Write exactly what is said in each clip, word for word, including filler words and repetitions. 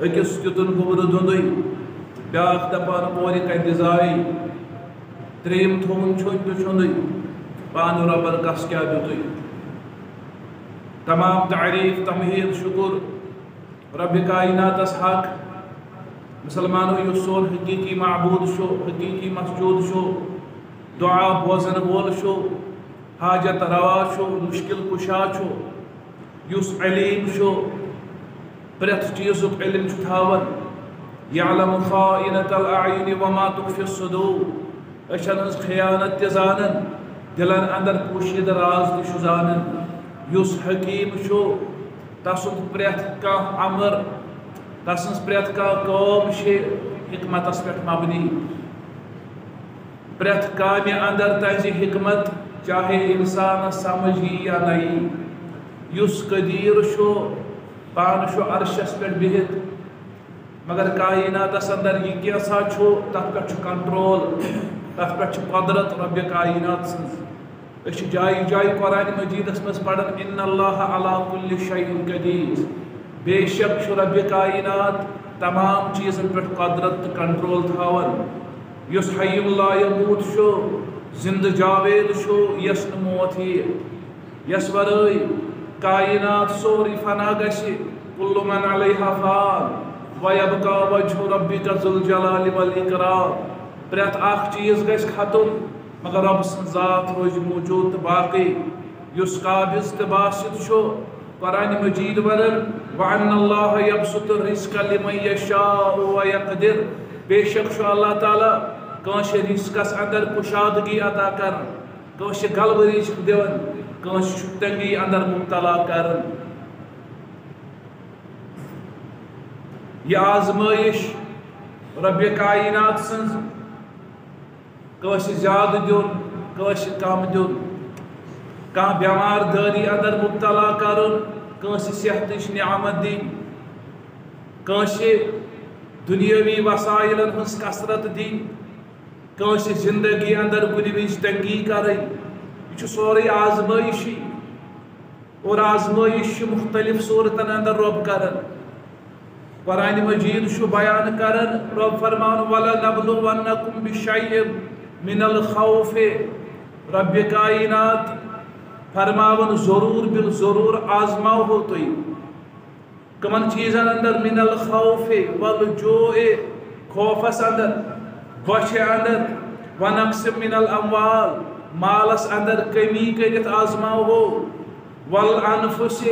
أكس تتن قبر دندوي بیاکھ دپان مورِ کتہِ زایہِ ترٛیٚیِم تھوٚوُن چھُنۍ تہِ چھُنٕے پانہٕ رۄبن کس کیٛاہ دیُتُے تمام تعریٖف تمہیٖد شُکُر ربِ کائناتس حق مسلمانو یُس سون حقیٖقی معبوٗد چھُ حقیٖقی مسجوٗد چھُ دعا بوزن وول چھُ حاجت روا چھُ مُشکِل کُشا چھُ یُس علیم چھُ پرٛٮ۪تھ چیٖزُک علم چھُ تھاوان يعلم خائنة الأعين وما تخفي الصدور أشن ہنٛز خیانت تہِ زانن دلن اندر پوشیدہ راز تہِ چھُ زانن یُس حکیٖم چھُ تسُنٛد پرٛٮ۪تھ کانٛہہ امر تسٕنٛز پرٛٮ۪تھ کانٛہہ کٲم چھِ حکمتس پٮ۪ٹھ مبنی پرٛٮ۪تھ کامہِ اندر تنزِ حکمت چاہے انسانس سمجھ یی یا نہ یی یُس قدیٖر چھُ پانہٕ چھُ عرشس پٮ۪ٹھ بِہِتھ مگر کائناتس اندر یہ کیسا چھو تک پہ کنٹرول تک پہ قدرت رب کائنات سنز اس جائی جائی قرآن مجیدس مز پڑھن ان اللہ علی کل شیء قدیر بے شک رب کائنات تمام چیزن پہ قدرت کنٹرول تھاون یس حی لا یموت شو زند جاوید شو یس موت ہی یس ورٲے کائنات سوری فنا گژھِ کل من علیہا فان وَيَبْقَى وَجْهُ رَبِّكَ ذُو الْجَلَالِ وَالْإِكْرَامِ پرٛٮ۪تھ اکھ چیٖز گژھِ ختم مگر رب سٕنٛز ذات روزِ موجوٗد تہٕ باقٕے یُس قابض تہٕ باسط چھُ قرآنِ مجیٖد ونان وَأَنَّ اللَّهَ يَبْسُطُ الرِّزْقَ لِمَن يَشَاءُ وَيَقْدِرُ بے شک چھُ اللہ تعالیٰ کٲنٛسہِ رِزقس اندر کُشادگی عطا کران کٲنٛسہِ غلبہٕ رِزق دِوان کٲنٛسہِ چھُ تنگی اندر مبتلا کران یہ آزمائش رب کائنات سنز کٲنٛسہِ زیادٕ دیُن کٲنٛسہِ کم دیُن کانٛہہ بیمار دٲری اندر مبتلا کرُن کٲنٛسہِ صحتٕچ نعمت دِنۍ کٲنٛسہِ دُنیٲوی وسائلن ہٕنٛز کثرت دِنۍ کٲنٛسہِ زندگی اندر کُنہِ وِزِ تنگی کرٕنۍ یہِ چھُ سورُے آزمٲیشی اور آزمٲیش چھِ مختلف صورتن اندر رب کران قرآن مجید شو بیان کرن رب فرمان وَلَنَبْلُوَنَّكُمْ بِشَيْءٍ مِنَ الْخَوْفِ رب کائنات فرماون ضرور بال ضرور آزماؤ ہو تو کمن چیزن اندر من الخوف والجوع خوفس اندر بچ اندر ونقص من الاموال مالس اندر کمی کرت آزماؤ ہو والانفس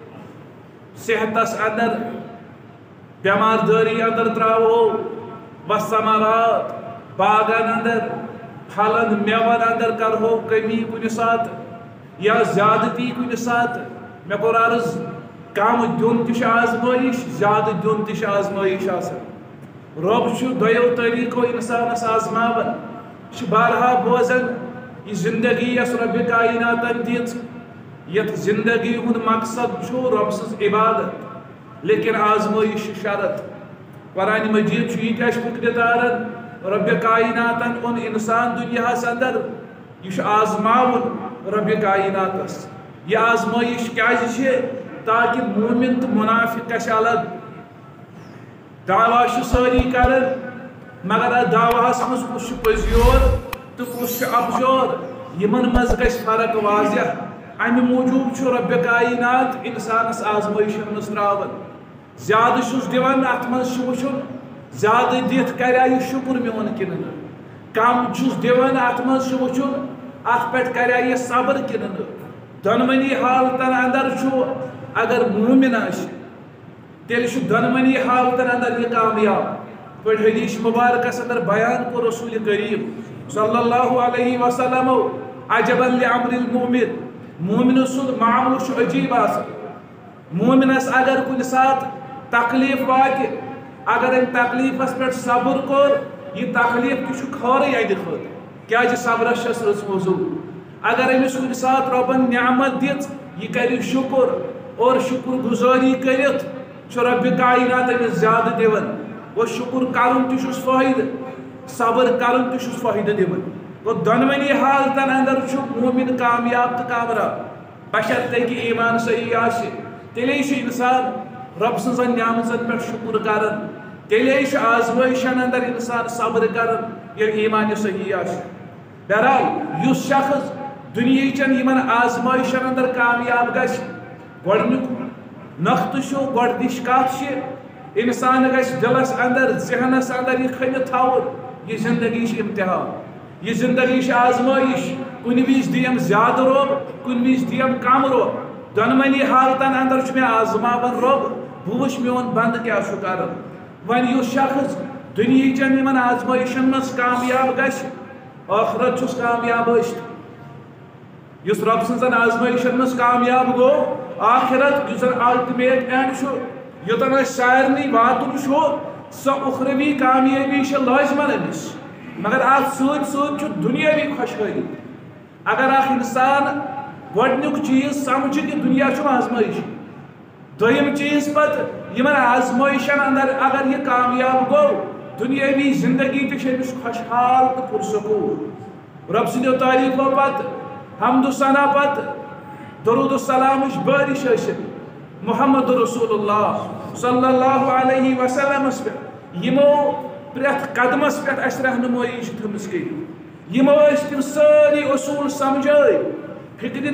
صحتس اندر بیمار داری اندر تراو والثمرات باغن اندر پھلن میون اندر کرو کمی کن سات یا زیادتی کن سات میں کور عرض کم دیون تہ آزمائش زیادہ دیون تہ آزمائش آسان رب دو طریقو انسانس آزماون بارہا بوزن یہ زندگی یس رب کائناتن دِژ یت زندگی ہند مقصد رب سٕنٛز عبادت لیکن آزمائش شرط قرآن مجید یہ فکر دارن رب کائناتن اون انسان دنیا اندر یہ آزماون رب کائناتس یہ آزمائش کیازِ تاکہ مومن تو منافق گژھِ الگ دعویٰ ساری کرن مگر دعواہس مز کس پزیور تو کس افجور یمن مز گژھِ فرق واضح امہ موجوب رب کائنات انسانس آزمائشن مز تراون زیادہ چھس دِوان ات مز وچھن زیادہ دِتھ کریا یہ شکر میون کن کم چھس دِوان ات مز وچھن ات پہ کریا یہ صبر کن دونونی حالتن اندر اگر مومن آس تیل دونونی حالتن اندر یہ کامیاب پہ حدیث مبارکس اندر بیان کو رسول کریم صلی اللہ علیہ وسلم عجبا لعمر المؤمن مومن سند معاملہ عجیب آسان مومنس اگر کن سات تکلیف وات اگر ام تکلیفس پہ صبر کور یہ تکلیف تہ خورے اد خود کیا صبرس چھس رٕژ موضوع اگر امس کن سات ربن نعمت دِژ یہ کر شکر اور شکر گزاری کرت رب کائنات امس زیادہ دِوان اور شکر کرن تہ فائدہ صبر کرن تہ فائدہ دِوان اور دونونی حالتن اندر مومن کامیاب تو کامراب بشرطے کہ ایمان صحیح آسہِ تیلے انسان رب سن نعمتن پہ شکر کران تیلے آزمائشن اندر انسان صبر کران یہ ایمان صحیح آش بہرحال اس شخص دنیا چن یمن آزمائشن اندر کامیاب گش گۄڈنیُک نقطہ چھُ گۄڈنِچ کتھ چھِ انسان گژھِ دلس اندر ذہنس اندر یہ کھنِتھ تھاوُن یہ زندگی چھِ امتحان یہ زندگی چھِ آزمائش کُنہِ وِزِ دِیم زیادٕ رۄب کُنہِ وِزِ دِیم کم رۄب دۄنوٕنی حالتن اندر چھُ مےٚ آزماوان رۄب بہٕ وٕچھِ میون بنٛدٕ کیٛاہ چھُ کران وۄنۍ یُس شخص دُنیا چن یمن آزمائشن منٛز کامیاب گژھِ ٲخرت چھُس کامیاب ٲسِتھ یُس رۄب سٕنٛزن آزمائشن منٛز کامیاب گوٚو آخرت یُس زن الٹِمیٹ اینڈ چھُ یوٚتن اَسہِ سارنٕے واتُن چھُ سۄ اُخروی کامیٲبی چھِ لٲزمن أمِس مگر اتھ سۭتۍ سۭتۍ چھُ دُنیٲوی خۄشحٲلی اگر اکھ انسان گۄڈنیُک چیٖز سمجھِ کہِ دُنیا چھُ آزمٲیش دوٚیِم چیٖز پتہٕ یمن آزمٲیشن اندر اگر یہ کامیاب گوٚو دُنیٲوی زندگی تہِ چھِ أمِس خۄشحال تہٕ پُرسکوٗن رۄب سٕنٛدیو تعریٖفو پتہٕ حمدُ ثنا پتہٕ درود السلامٕچ بٲرِش ٲسِتھ محمد رسول اللہ صلی اللہ علیہ وسلمس پہ یمو پرٛٮ۪تھ قدمس پٮ۪ٹھ اَسہِ رہنمٲیی چھِ تھٲمٕژ کٔرِتھ یمو أسۍ تِم سٲری اصوٗل سمجھٲے فکرِ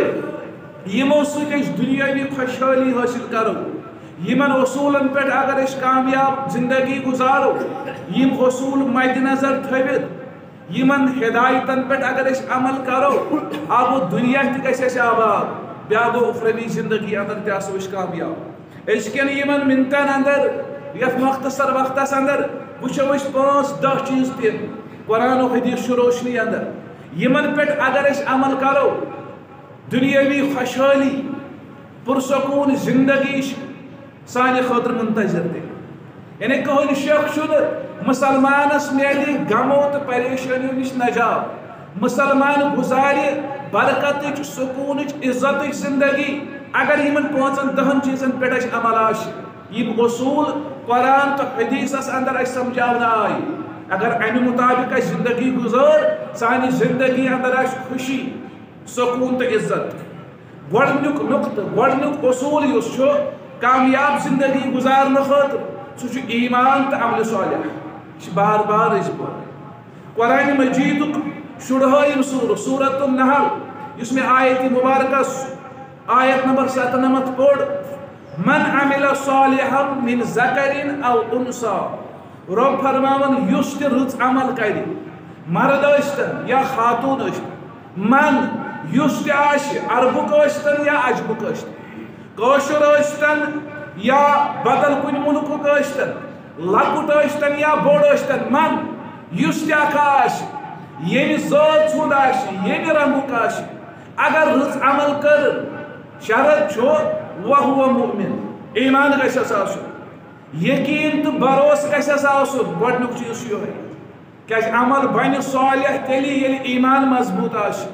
تٲے یمو سۭتۍ أسۍ دُنیٲوی خۄشحٲلی حٲصِل کرو یمن اصوٗلن پٮ۪ٹھ اگر أسۍ کامیاب زندگی گُزارو یم اصوٗل مدِ نظر تھٲوِتھ یمن ہدایتن پٮ۪ٹھ اگر أسۍ عمل کرو اکھ گوٚو دُنیا تہِ گژھِ اَسہِ آباد بیٛاکھ گوٚو اُخروی زندگی اندر تہِ آسو أسۍ کامیاب أزکٮ۪ن یمن مِنٹن اندر یتھ مختصر وقتس اندر وٕچھو أسۍ پانٛژھ دہ چیٖز تِم قرآن و حدیث چہِ روشنی اندر یمن پٮ۪ٹھ اگر أسۍ عمل کرو دُنیٲوی خۄشحٲلی پُرسکوٗن زندگی چھِ سانہِ خٲطرٕ منتظر تہِ یعنی کٕہٕنۍ شک چھُنہٕ مسلمانس میلہِ غمو تہٕ پریشٲنیو نِش نجات مسلمان گُزارِ برکتٕچ سکوٗنٕچ عزتٕچ زندگی اگر یمن پانٛژن دہن چیٖزن پٮ۪ٹھ اَسہِ عمل آسہِ یم اصوٗل قرآن تہٕ حدیثس اندر اَسہِ سمجھاونہٕ آیہِ اگر امہِ مطابق اَسہِ زندگی گُزٲر سانہِ زندگی اندر آسہِ خوشی سکوٗن تہٕ عزت گۄڈنیُک نقطہٕ گۄڈنیُک اصوٗل یُس چھُ کامیاب زندگی گُزارنہٕ خٲطرٕ سُہ چھُ ایمان تہٕ عملہِ صالح یہِ چھِ بار بار أسۍ پران قرآن مجیدُک شُرہٲیِم سوٗرٕ سوٗرۃ النحل یُس مےٚ آیتِ مُبارکس آیت نمبر ستنمتھ پوٚر من عمل صالحا من ذکر او انثى رب فرماون یُس تہِ رٕژ عمل کرِ مرد ٲسۍتن یا خاتوٗن ٲسۍتن من یُس تہِ آسہِ عربُک ٲسۍتن یا عجمُک ٲسۍتن کٲشُر ٲسۍتن یا بدل کُنہِ مُلکُک ٲسۍتن لۄکُٹ ٲسۍتن یا بوٚڑ ٲسۍتن من یُس تہِ اکھ آسہِ ییٚمہِ ذٲژ ہُنٛد آسہِ ییٚمہِ رنگُک آسہِ اگر رٕژ عمل کٔرٕن شرط چھُ وَهُوَ مُؤمِن ایمان گژھٮ۪س آسُن یقیٖن تہٕ بروسہٕ گژھٮ۪س آسُن گۄڈنیُک چیٖز چھُ یِہوٚے کیٛازِ عمل بنہِ صالح تیٚلہِ ییٚلہِ ایمان مضبوٗط آسہِ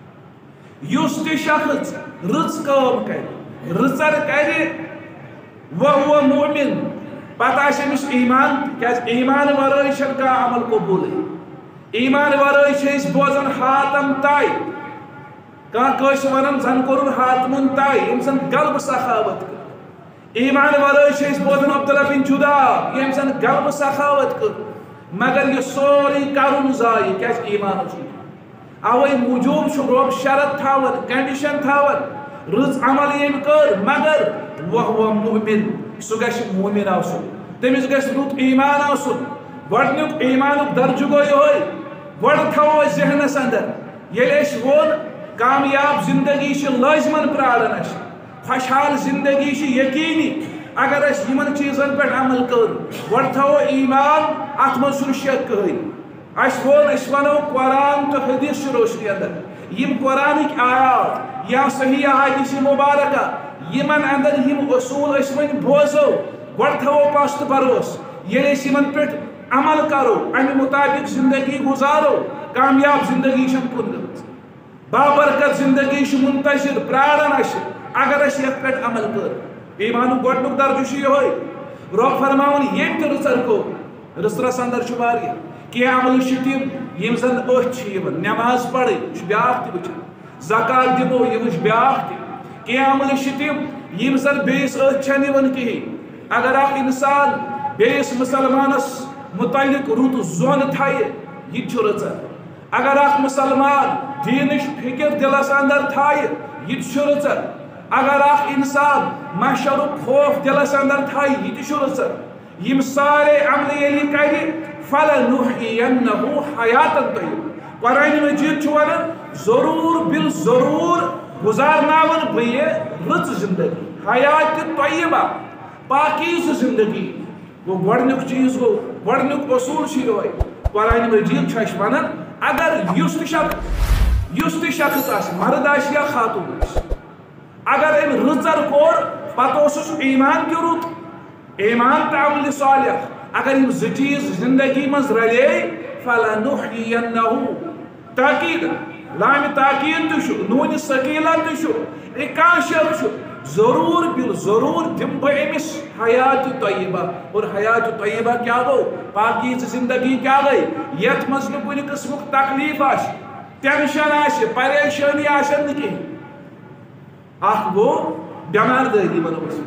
یُس تہِ شخص رٕژ کٲم کرِ رٕژر کرِ وَهُوَ مُؤمِن پتہٕ آسہِ أمِس ایمان کیٛازِ ایمان ورٲے چھنہٕ کانٛہہ عمل قبوٗلٕے ایمان ورٲے چھِ أسۍ بوزان ہاتم تاے کانٛہہ کٲنٛسہِ ونان زن کوٚرُن ہاتمُن تاے ییٚمۍ زن غلبہٕ سخاوت کٔر ایمان ورٲے چھِ أسۍ بوزان عبداللہ بن جُدا ییٚمۍ زن غلبہٕ سخاوت کٔر مگر یہِ سورُے کرُن ضایہِ کیٛازِ ایمان چھُ اوے موٗجوٗب چھُ رۄب شرط تھاوان کنڈِشن تھاوان رٕژ عمل ییٚمۍ کٔر مگر وَهُوَ مُؤمِن سُہ گژھِ موٗمِن آسُن تٔمِس گژھِ رُت ایمان آسُن گۄڈنیُک ایمانُک درجہٕ گوٚو یِہوٚے گۄڈٕ تھاوو أسۍ ذہنس اندر ییٚلہِ أسۍ ووٚن کامیاب زندگی چھِ لٲزمن پرٛاران اَسہِ خۄشحال زندگی چھِ یقیٖنی اگر أسۍ یِمن چیٖزن پٮ۪ٹھ عمل کٔر گۄڈٕ تھاوو ایمان اتھ منٛز چھُنہٕ شک کٕہٕنۍ اَسہِ ووٚن أسۍ ونو قرآن تہٕ حدیث چہِ روشنی اندر یِم قرآنٕکۍ آیات یا صحیح احادیث مبارکہ یِمن اندر یِم اصوٗل أسۍ وۄنۍ بوزو گۄڈٕ تھاوو پس تہٕ بروسہٕ ییٚلہِ أسۍ یِمن پٮ۪ٹھ عمل کرو امہِ مطابق زندگی گُزارو کامیاب زندگی چھنہٕ کُن گٔمٕژ بابرکت زندگی چھِ منتظر پرٛاران اَسہِ اگر أسۍ یتھ پٮ۪ٹھ عمل کٔر ایمانُک گۄڈنیُک درجہٕ چھُ یِہوٚے رۄب فرماوُن ییٚمۍ تہِ رٕژر گوٚو رٕژرس اندر چھُ واریاہ کینٛہہ عملہٕ چھِ تِم یِم زن أتھۍ چھِ یِوان نٮ۪ماز پرٕنۍ یہِ چھُ بیٛاکھ تہِ وٕچھان زکات دِمو یہِ وٕچھ بیٛاکھ تہِ کینٛہہ عملہٕ چھِ تِم یم زن بیس ات چھن یوان کہین اگر اخ انسان بیس مسلمانس متعلق رت زون تھائے یہ چھ رژر اگر اخ مسلمان دینش فکر دلس اندر تھائے یہ چھ رژر اگر اخ انسان محشر خوف دلس اندر تھائے یہ چھ رژر یم سارے عمل یلی کرِ فَلَنُحْيِيَنَّهُ حَيَاتًا طَيِّبَةً قرآن مجید چھ ونان ضرور بال ضرور گزارناون بہ یہ رٕژ زندگی حیات طیبہ پاکیز زندگی گو گۄڈنیُک چیز گو گۄڈنیُک اصول چھ یہوے قرآن مجید چھ اَسہِ ونان اگر یُس تہِ شخص یُس تہِ شخص آسہِ مرد آسہِ یا خاتون آسہِ اگر أمۍ رٕژر کوٚر پتہٕ اوسُس ایمان تہِ رُت ایمان تہٕ عملِ صالح اگر یم زٕ چیز زندگی مز رلے فَلَنُحْيِيَنَّهُ تاکید لام تاکید تہ نون ثقیلہ تہ کاشر ضرور بال ضرور دم بہ امس حیات طیبہ اور حیات طیبہ کیا گو پاکیز زندگی کیا گئی یت مز نہ کُنہِ قسمک تکلیف آسہِ ٹینشن آسہِ پریشانی آسن نہ کہین اخ گو بیمار دٲری ونو أسۍ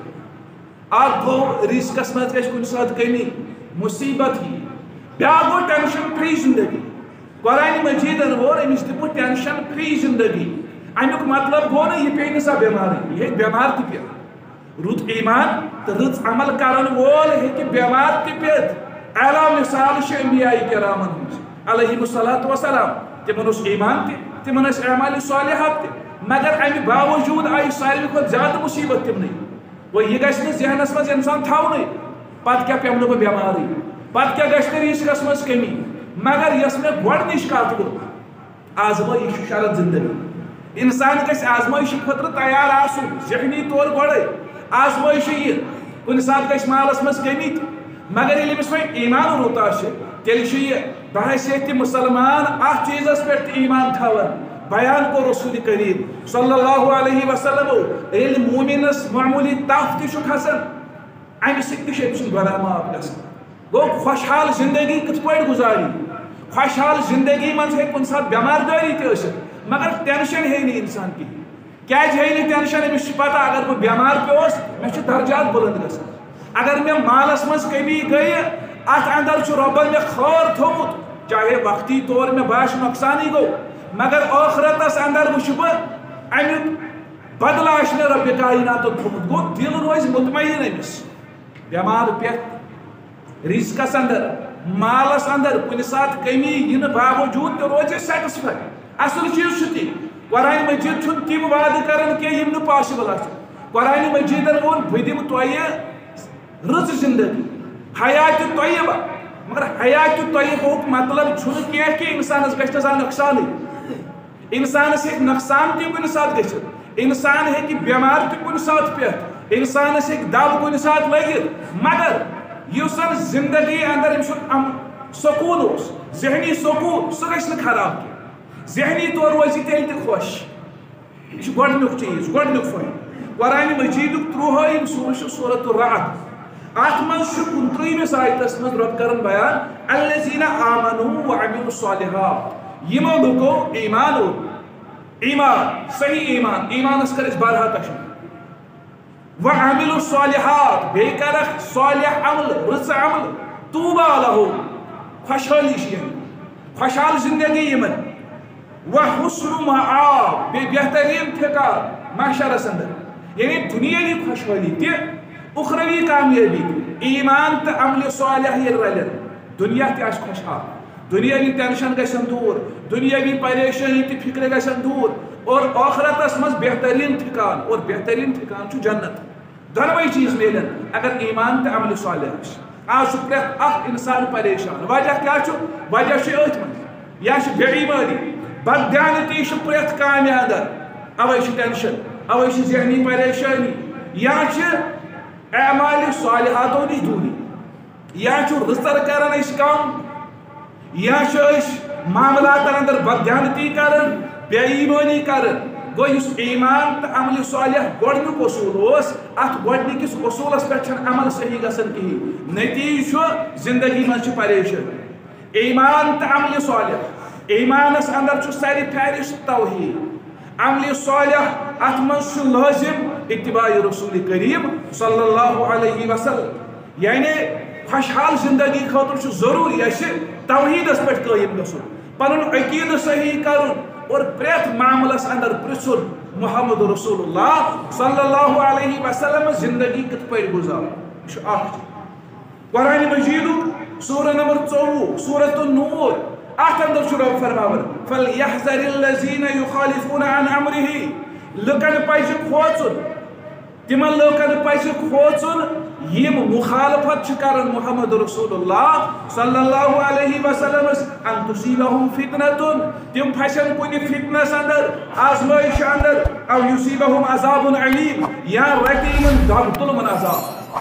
اخ گو رزقس مز گژھِ کُنہِ ساتہٕ کمی مصیبت ہی بیاکھ گو ٹینشن فری زندگی قرآن مجیدن وول امس دِمو ٹینشن فری زندگی امیک مطلب گو نا یہ پے سا بیمار یہ بیمار تہ پہ رُت ایمان تو رٕژ عمل کرن وول ہیکہِ بیمار تہ پیتھ اعلیٰ مثال چھ انبیاء کرامن ہنٛز علیہم الصلاۃ والسلام تمن اوس ایمان تہ تمن ٲسۍ اعمال صالحات تہ مگر امہ باوجود آیہِ ساروی کھۄتہٕ زیادٕ مصیبت تمنٕے وۄنۍ یہِ گژھِ نہٕ ذہنس منٛز انسان تھاونٕے پتہٕ کیٛاہ پیٚمہٕ نہٕ بہٕ بیمارٕے پتہٕ کیٛاہ گژھِ نہٕ رزقس منٛز کمی مگر یس مےٚ گۄڈنِچ کتھ گو آزمٲیش چھِ شرط زندگی انسان گژھِ آزمٲیشہِ خٲطرٕ تیار آسُن ذہنی طور گۄڈے آزمٲیش یہِ کُنہِ ساتہٕ گژھِ مالس منٛز کمی تہِ مگر ییٚلہِ أمِس وۄنۍ ایمان رُت آسہِ تیٚلہِ چھُ یہِ بحیثیت مسلمان اتھ چیٖزس پٮ۪ٹھ تہِ ایمان تھاوان بیان کوٚر رسول کریم صلی اللہ علیہ وسلم ییٚلہِ مومنس معموٗلی تف تہِ چھُ کھسان امہِ سۭتۍ تہِ چھُ أمۍ سُنٛد گۄناہ معاف گژھان گو خوشحال زندگی کِتھ پٲٹھۍ گُزاری خوشحال زندگی منٛز ہیٚکہِ کُنہِ ساتہٕ بٮ۪مار دٲری تہِ ٲسِتھ مگر ٹینشن ہے نہٕ انسان کِہیٖنۍ کیٛازِ ہے نہٕ ٹینشن أمِس چھِ پتہ اگر بہٕ بٮ۪مار پیوٚوُس مےٚ چھُ درجات بُلنٛد گژھان اگر مےٚ مالس منٛز کمی گٔیہِ اتھ اندر چھُ رۄبن مےٚ خٲر تھوٚمُت چاہے وقتی طور مےٚ باسہِ نۄقصانٕے گوٚو مگر ٲخرتس اندر وٕچھِ بہٕ امیُک بدلہٕ آسہِ مےٚ رۄبہِ کایناتن تھوٚمُت گوٚو دل روزِ مطمعین أمِس بٮ۪مار پیٚتھ رزقس اندر مالس اندر کُنہِ ساتہٕ کمی یِنہٕ باوجوٗد تہِ روزِ سیٹسفائی اصل چیز چھُ تی قرآن مجید چھُنہٕ تِم وعدٕ کران کینٛہہ یِم نہٕ پاسبل آسن قرآن مجیدن ووٚن بہٕ دِمہٕ تۄہہِ رٕژ زندگی حیاتِ طیبہ مگر حیاتِ طیبہُک مطلب چھُنہٕ کینٛہہ کہِ انسانس گژھِ نہٕ زانٛہہ نۄقصانٕے انسانس ہیٚکہِ نۄقصان تہِ کُنہِ ساتہٕ گٔژھِتھ انسان ہیٚکہِ بٮ۪مار تہِ کُنہِ ساتہٕ پیٚتھ انسانس ہیٚکہِ دب کُنہِ ساتہٕ لٔگِتھ مگر یُس زن زندگی اندر أمۍ سُنٛد سکوٗن اوس ذہنی سکوٗن سُہ گژھِ نہٕ خراب کینٛہہ ذہنی طور روزِ تیٚلہِ تہِ خۄش یہِ چھُ گۄڈنیُک چیٖز گۄڈنیُک فٲیدٕ قرآن مجیدُک ترٛوہٲیِم سورہ چھُ سورۃ الرعد اتھ منٛز چھُ کُنترٛہمِس آیتس منٛز رۄب کران بیان الذین آمنوا وعملوا الصالحات یِمو لُکو ایمان اوٚن ایمان صحیح ایمان ایمانس کر أسۍ بارہا تشریح وعملوا الصالحات بیٚیہِ کرکھ صالح عمل رٕژ عمل طوبیٰ لہم خوشحٲلی چھِ یِمن خوشحال زندگی یِمن وحسن مآب بیٚیہِ بہتریٖن ٹھِکان محشرس اندر یعنی دُنیٲوی خوشحٲلی تہِ اُخروی کامیٲبی تہِ ایمان تہٕ عملِ صالح ییٚلہِ رلن دُنیا تہِ آسہِ خوشحال دُنیٲوی ٹینشن گژھن دوٗر دُنیٲوی پریشٲنی تہٕ فِکرِ گژھن دوٗر اور ٲخرتس منٛز بہتریٖن ٹھِکان اور بہتریٖن ٹھِکان چھُ جنت دۄنوے چیٖز میلن اگر ایمان تہٕ عملِ صالح آسہِ آز چھُ پرٛٮ۪تھ اکھ انسان پریشان وجہ کیٛاہ چھُ وجہ چھُ أتھۍ منٛز یا چھِ بے ایمٲنی بددیانتی چھِ پرٛٮ۪تھ کامہِ اندر اوے چھُ ٹینشن اوے چھِ ذہنی پریشٲنی یا چھِ اعمالِ صالحاتو نِش دوٗری یا چھُ رٕژر کران أسۍ کم یا چھِ أسۍ معاملاتن اندر بددیانتی کران بے ایمٲنی کران گوٚو یُس ایمان تہٕ عملِ صالح گۄڈنیُک اصوٗل اوس اتھ گۄڈنِکِس اصوٗلس پٮ۪ٹھ چھنہٕ عمل صحیح گژھان کِہیٖنۍ نتیٖجہٕ چھُ زندگی منٛز چھِ پریشٲنی ایمان تہٕ عملِ صالح ایمانس اندر چھُ سارِ فہرست توحیٖد عملِ صالح اتھ منٛز چھُ لٲزم اتباع رسول کریم صلی اللہ علیہ وسلم یعنی خوشحال زندگی خاطر ضروری ہے توحیدس پہ قائم گژھُن پنن عقیدہ صحیح کرن اور پریت معاملس اندر پرژھن محمد رسول اللہ صلی اللہ علیہ وسلم زندگی کت پہ گزار یہ قرآن مجید سورہ نمبر ژوٚوُہ سورۃ النور اتھ اندر رب فرماون فلیحذر الذین یخالفون عن امرہ لکن پزِ کھوژُن تمن لوکن پزِ کھوژُن یم مخالفت کرن محمد رسول اللہ صلی اللہ علیہ وسلم ان تصیبہم فتنۃ تم پھسن کن فتنس اندر آزمائش اندر او یصیبہم عذاب علیم یا رٹہِ یمن دب تلمن عذاب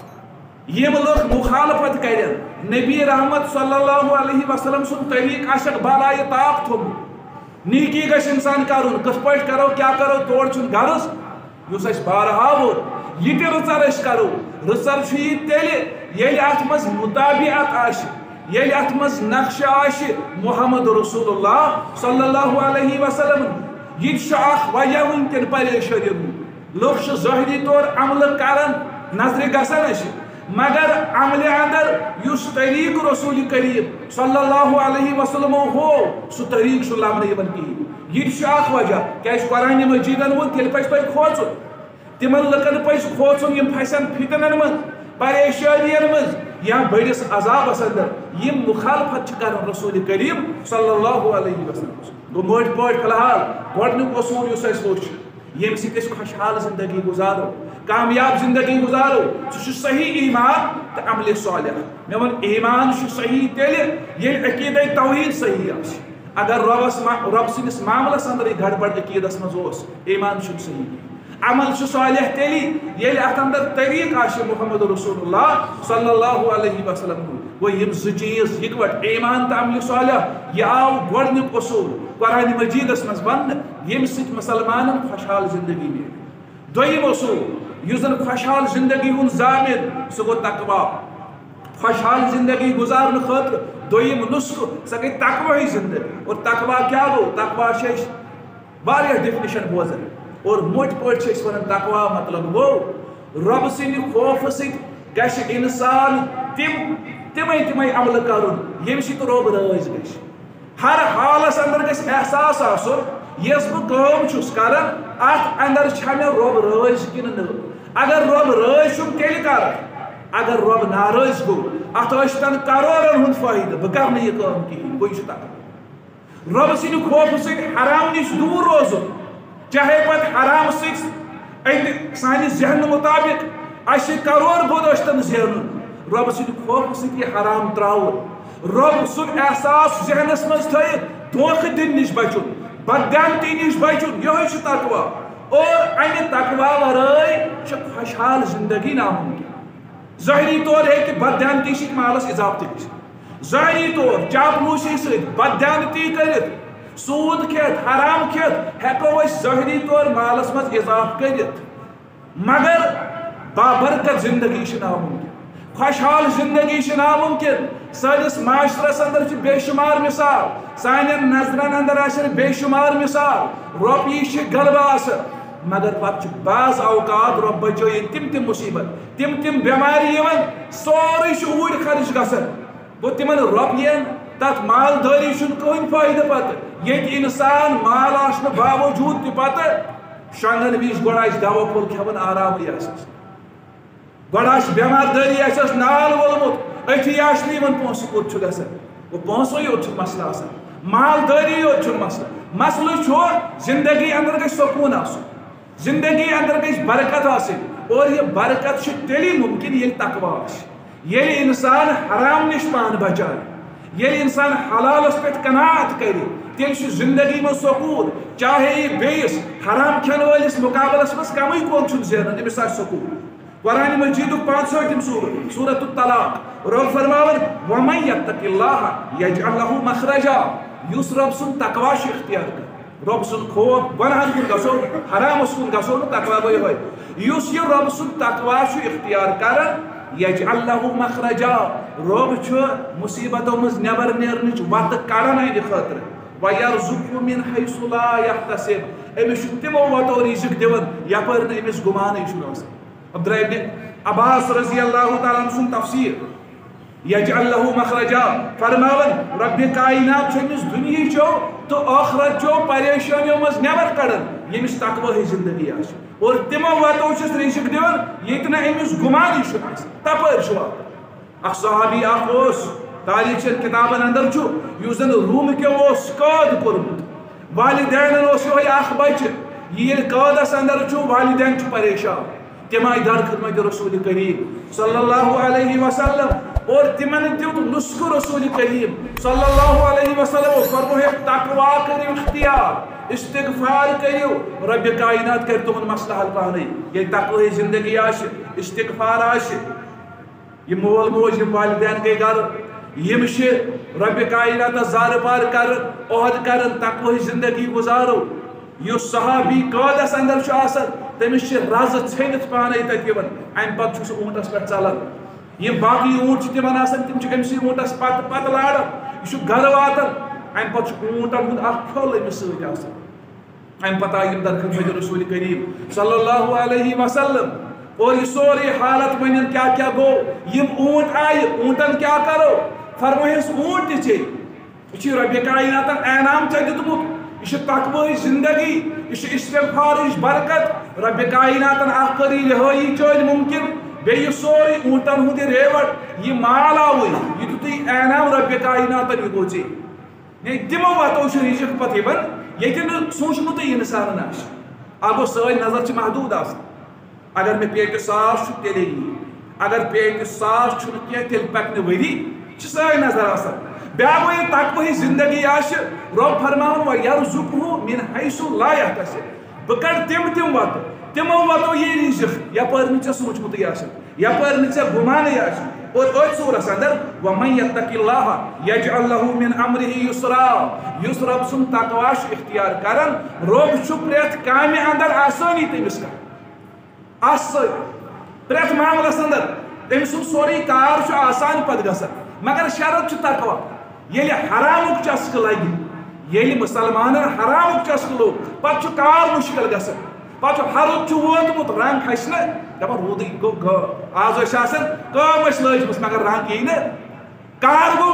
یم لوگ مخالفت کرن نبی رحمت صلی اللہ علیہ وسلم سن طریق آسک بالائے طاق تھومت نیکی گژھِ انسان کرن کتھ پٲٹھۍ کرو کیا کرو تور چھُنہٕ غرض یُس اَسہِ بارہا ووٚن یہ تہِ رٕژر أسۍ کرو رٕژر چھُ یہِ تیٚلہِ ییٚلہِ اَتھ منٛز مُطابِعت آسہِ ییٚلہِ اَتھ منٛز نقشہٕ آسہِ محمد رسول اللہ صلی اللہ علیہ وسلم یہ تہِ چھُ اکھ وجہ وٕنکٮ۪ن پریشٲنی ہُنٛد لُکھ چھِ ظٲہری طور عملہٕ کران نظرِ گژھان اَسہِ مگر عملہِ اندر یُس طریق رسول کریم صلی اللہ علیہ وسلم ہو سُہ طریق چھُ لبنہٕ یِوان کِہیٖنۍ یہ تہِ چھُ اکھ وجہ کیازِ قرآن مجیدن ووٚن تیٚلہِ پزِ تۄہہِ کھوژُن تمن لکن پزِ کھوژُن یم پھسن فتنن من پریشانین من یا بڑس عذابس اندر یم مخالفت کرن رسول کریم صلی اللہ علیہ وسلم گو موٹ پوٹ فی الحال گۄڈنیُک اصوٗل یُس اَسہِ وٕچھ ییٚمہِ سۭتۍ أسۍ خوشحال زندگی گزارو کامیاب زندگی گزارو سُہ چھُ صحیح ایمان تہٕ عملِ صالح مےٚ ووٚن ایمان چھُ صحیح تیٚلہِ ییٚلہِ عقیدے توحیٖد صحیح آسہِ اگر رۄبس رۄب سٕنٛدِس معاملس اندر گڑبڑ عقیدس منٛز اوس ایمان چھُنہٕ صحیح عمل چھُ صالح تیٚلی ییٚلہِ اتھ اندر طریق آسہِ محمد رسول اللہ صلی اللہ علیہ وسلم گوٚو یم زٕ چیٖز یِکوٹ ایمان تہٕ عملِ صالح یہِ آو گۄڈنیُک اصوٗل قرآن مجیدس منٛز وننہٕ ییٚمہِ سۭتۍ مسلمانن خوشحال زندگی میلہِ دوٚیِم اصوٗل یُس زن خوشحال زندگی ہُنٛد ضامن سُہ گوٚو تقوا خوشحال زندگی گزارنہٕ خٲطرٕ دوٚیِم نسخہٕ سۄ گٔے تقوہٕچ زندگی اور تقوا کیٛاہ گوٚو تقوا چھِ أسۍ واریاہ ڈیفنیشن بوزان اور موٹ پٲٹھۍ چھِ أسۍ ونان تقوا مطلب گوٚو رۄبہٕ سٕنٛدِ خوفہٕ سۭتۍ گژھِ انسان تِم تِمے تِمے عملہٕ کرُن ییٚمہِ سۭتۍ رۄب رٲضۍ گژھِ ہر حالس اندر گژھِ احساس آسُن یۄس بہٕ کٲم چھُس کران اتھ اندر چھا مےٚ رۄب رٲضۍ کِنہٕ نہٕ اگر رۄب رٲضۍ چھُم تیٚلہِ کرٕ اگر رۄب ناراض گوٚو اتھ ٲسۍتن کرورن ہُنٛد فٲیدٕ بہٕ کرٕ نہٕ یہِ کٲم کِہیٖنۍ گوٚو یہِ چھُ تقوا رۄبہٕ سٕنٛدِ خوفہٕ سۭتۍ حرام نِش دوٗر روزُن چاہے پتہ حرام سۭتۍ سانہِ ذہنہٕ مطابق اَسہِ کرور بود ٲسۍتن زینُن رۄبہٕ سٕنٛدِ خوفہٕ سۭتۍ یہِ حرام ترٛاوُن رۄب سُنٛد احساس ذہنس منٛز تھٲیِتھ دھوکہٕ دِنہٕ نِش بچُن بددیانتی نِش بچُن یِہوٚے چھُ تقوا اور امہِ تقوا ورٲے چھِ خوشحال زندگی ناممکن ظٲہری طور ہیٚکہِ بددیانتی سۭتۍ مالس اضافہٕ تہِ گٔژھِتھ ظٲہری طور چاپلوٗسی سۭتۍ بددیانتی کٔرِتھ سود کھیت حرام کھیت ہیکو أسۍ ظٲہری طور مالس منٛز اضافہٕ کٔرِتھ مگر بابرکت زندگی چھِ ناممکن خوشحال زندگی چھِ ناممکن سٲنِس معاشرس اندر چھِ بے شُمار مثال سانٮ۪ن نظرن اندر آسن بے شُمار مثال رۄپیہِ چھِ غلبہٕ آسان مگر پتہٕ چھُ بعض اوقات رۄب بچٲیِن تِم تِم مُصیبت تِم تِم بٮ۪مارِ یِوان سورُے چھُ اوٗرۍ خرٕچ گژھان گوٚو تِمن رۄپین تتھ مالدٲری چھُنہٕ کٕہٕنۍ فٲیدٕ پتہٕ ییٚتہِ انسان مال آسنہٕ باوجوٗد تہِ پتہٕ شۄنٛگن وِزِ گۄڈٕ آسہِ دوا پھوٚل کھٮ۪وان آرامٕے آسٮ۪س گۄڈٕ آسہِ بٮ۪ماردٲری آسٮ۪س نال وولمُت أتھی آسہِ نہٕ یِمن پونٛسہٕ کوٚت چھُ گژھان گوٚو پونٛسٕے یوت چھُنہٕ مسلہٕ آسان مالدٲری یوت چھُنہٕ مسلہٕ مسلہٕ چھُ زندگی اندر گژھِ سکوٗن آسُن زندگی اندر گژھِ برکت آسٕنۍ اور یہِ برکت چھِ تیٚلی مُمکِن ییٚلہِ تقوا آسہِ ییٚلہِ انسان حرام نِش پان بچایہِ ییٚلہِ انسان حلالس پٮ۪ٹھ قناعت کرِ تیٚلہِ چھُ زندگی منٛز سکوٗن چاہے یہِ بیٚیِس حرام کھٮ۪ن وٲلِس مُقابلس منٛز کمٕے کونٛگ چھُنہٕ زینان أمِس آسہِ سکوٗن قرآن مجیدُک پانٛژہٲٹھِم سورہ سورۃ الطلاق رۄب فرماوان وَمَن یَتَّقِ اللّٰهَ یَجْعَل لَہُ مَخْرَجًا یُس رۄب سُنٛد تقوا چھُ اختیار کران رۄب سُنٛد خوف گۄنہن کُن گژھو حرامس کُن گژھو نہٕ تقوا گوٚو یِہوٚے یُس یہِ رۄب سُنٛد تقوا چھُ اختیار کران یَجْعَل لَہُ مَخْرَجًا رۄب چھُ مُصیبتو منٛز نٮ۪بر نیرنٕچ وَتہٕ کڑان اَمہِ خٲطرٕ وَيَرْزُقْهُ مِنْ حَيْثُ لَا يَحْتَسِبُ أمس تمو واتو رزق دِوان یپر نہ امس گمانے چھُ عبداللہ ابن عباس رضی اللہ تعالیٰ عنہ سن تفسیر یجعل له مخرجا فرماون رب کائنات چمس دنیا چو تو آخرت چو پریشانیوں مز نیبر کڑن یمس تقوی زندگی آش اور تمو واتو چھس رزق دیون یتنا امس گمانی چھُ تپر چھُ اخ صحابی اخ اوس تاریخ کتابن اندر چھُ یُس زن روم کے اوس قٲد کوٚرمُت والدینن اوس یہوے اخ بچہ ییٚلہِ قٲدس اندر چھُ والدین چھُ پریشان تم آئی در خدمت رسول کریم صلی اللہ علیہ وسلم اور تمن دیت نسخ رسول کریم صلی اللہ علیہ وسلم فرموہ تقوی کریو اختیار استغفار کریو رب کائنات کر تمن مسئلہ حل پانے یہ تقوی زندگی آش استغفار آش یہ مول موج یہ والدین کے گھر یم رب کائنات زار پار کر عہد کر تقوی زندگی گزارو یہ صحابی قادس اندر چھُ آسان تمس رز ژھنت پانے تک ام پتہ سہ اونٹس پہ ژلان یہ باقی اونٹ تمن آسان تم امس اونٹس پتہ پتہ لاران یہ گھر واتان ام پتہ اونٹن ہند اخ پھل امس ست آسان ام پتہ آئی در خدمت رسول کریم صلی اللہ علیہ وسلم اور یہ سورے حالت ون کیا کیا گو یم اونٹ آئے اونٹن کیا کرو فرموہس اونٹ تہ یہ رب کائناتن انعام ژے دیتمت یہ تقوی زندگی یہ استغفار برکت رب کائناتن اخ کری رہائی چل ممکن بیٚیہِ یہِ سورُے اونٹن ہُنٛد یہِ ریوٹ یہِ مال آوٕے یہِ دِتُے انعام رب کائناتن یہِ گوٚو ژےٚ نے تِمو واتو چھُ رِزق پتہٕ یِوان ییٚتہِ نہٕ سوٗنٛچمُتٕے اِنسانن آسہِ اکھ گوٚو سٲنۍ نظر چھِ محدوٗد آسان اگر مےٚ پیٹہِ ساس چھُ تیٚلے یی اگر پیٹہِ ساس چھُنہٕ کینٛہہ تیٚلہِ پکہِ نہٕ ؤری چھِ سٲنۍ نظر آسان بیاکھ گوٚو ییٚلہِ تقوی زندگی آسہِ رۄب فرماوان وَیَرْزُقْهُ مِنْ حَیْثُ لَا یَحْتَسِب بہٕ کڑٕ تِم تِم وَتہٕ تمو واتو یہ رزق یپر نہ ژےٚ سوٗنٛچمُتٕے آسان یپر نہ ژےٚ گُمانے آسان اور أتھۍ سورس اندر وَمَن یَتَّقِ اللَّهَ یَجْعَل لَهُ مِنْ أَمْرِهِ یُسرا یُس رب سُنٛد تقوا چھُ اختیار کران رب چھُ پرٛٮ۪تھ کامہِ اندر آسٲنی تٔمِس کران آسٲنی پرٛٮ۪تھ معاملس اندر تٔمۍ سُنٛد سورُے کار چھُ آسان پتہٕ گژھان مگر شرط چھُ تقوا ییٚلہِ حرامُک چسکہٕ لگہِ ییٚلہِ مسلمانن حرامُک چسکہٕ لوٚگ پتہٕ چھُ کار مُشکل گژھان پتہٕ ہرُد چھُ ووتمُت رنگ کھسہِ نہٕ دپان روٗدٕے گوٚو آز ٲسۍ آسان کٲم ٲسۍ لٲجمٕژ مگر رنگ یی نہٕ کار گوٚو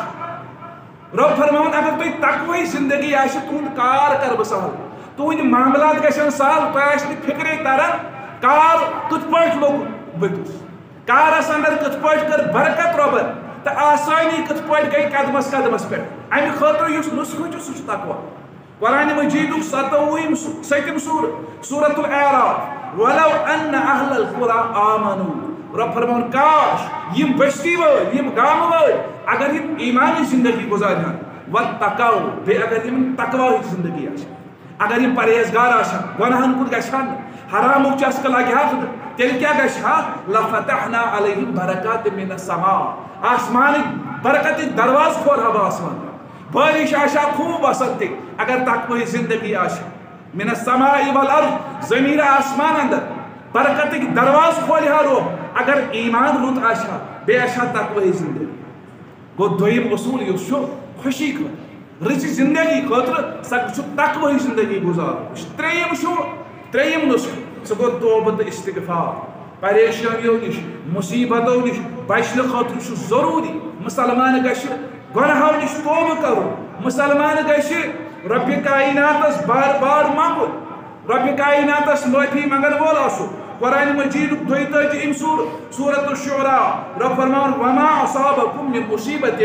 سخ رب فرماوان اگر تۄہہِ تقوی زندگی آسہِ تُہُنٛد کار کرٕ بہٕ سہل تُہٕنٛدۍ معاملات گژھن سہل تۄہہِ آسہِ نہٕ فِکرے تران کار کِتھ پٲٹھۍ لوٚگ بٔتھِس کارس اندر کِتھ پٲٹھۍ کٔر برکت رۄبن تہٕ آسٲنی کِتھ پٲٹھۍ گٔے قدمس قدمس پٮ۪ٹھ امہِ خٲطرٕ یُس نُسخہٕ چھُ سُہ چھُ تقوا قرآن مجیدُک ستووُہِم سٔتِم سورہ سورۃ الاعراف ولو ان اہل القرى آمنوا رب فرماوان کاش یم بستی وٲلۍ یم گامہٕ وٲلۍ اگر یم ایمانی زندگی گزارہن واتقوا بیٚیہِ اگر یِمن تقوا ہٕچ زندگی آسہِ اگر یم پرہیزگار آسن گۄنہن کُن گژھن حرامُک چسکہٕ لگہِ ہکھ نہٕ تیٚلہِ کیٛاہ گژھِ ہا لفتحنا علیہم برکات من السماء آسمانٕکۍ برکتٕکۍ دروازٕ کھولہا بہٕ آسمان بارش آشا خوب آسان تہِ اگر تقوی زندگی آشا من السماء والارض زمین آسمان اندر برکتٕکۍ دروازٕ کھولہِ ہا رۄب اگر ایمان رُت آشا بیٚیہِ آسہِ ہا تقوی زندگی گوٚو دوٚیِم اصوٗل یُس چھُ خوشی خٲطرٕ رٕژِ زندگی خٲطرٕ سۄ چھُ تقوی زندگی گُزارُن یُس ترٛیٚیِم چھُ ترٛیٚیِم نُسخہٕ سُہ گوٚو توبہٕ تہٕ استغفار پریشٲنیو نِش مُصیبتو نِش بچنہٕ خٲطرٕ چھُ ضروٗری مُسلمان گژھِ گۄنہو نِش توبہٕ کرُن مُسلمان گژھِ رب کائناتس بار بار منگُن رب کائناتس معافی منگن وول آسُن قرآن مجیدُک دۄیہِ تٲجِہِم سورہ سورۃ الشعراء رب فرماوان وما اصابکم من مصیبت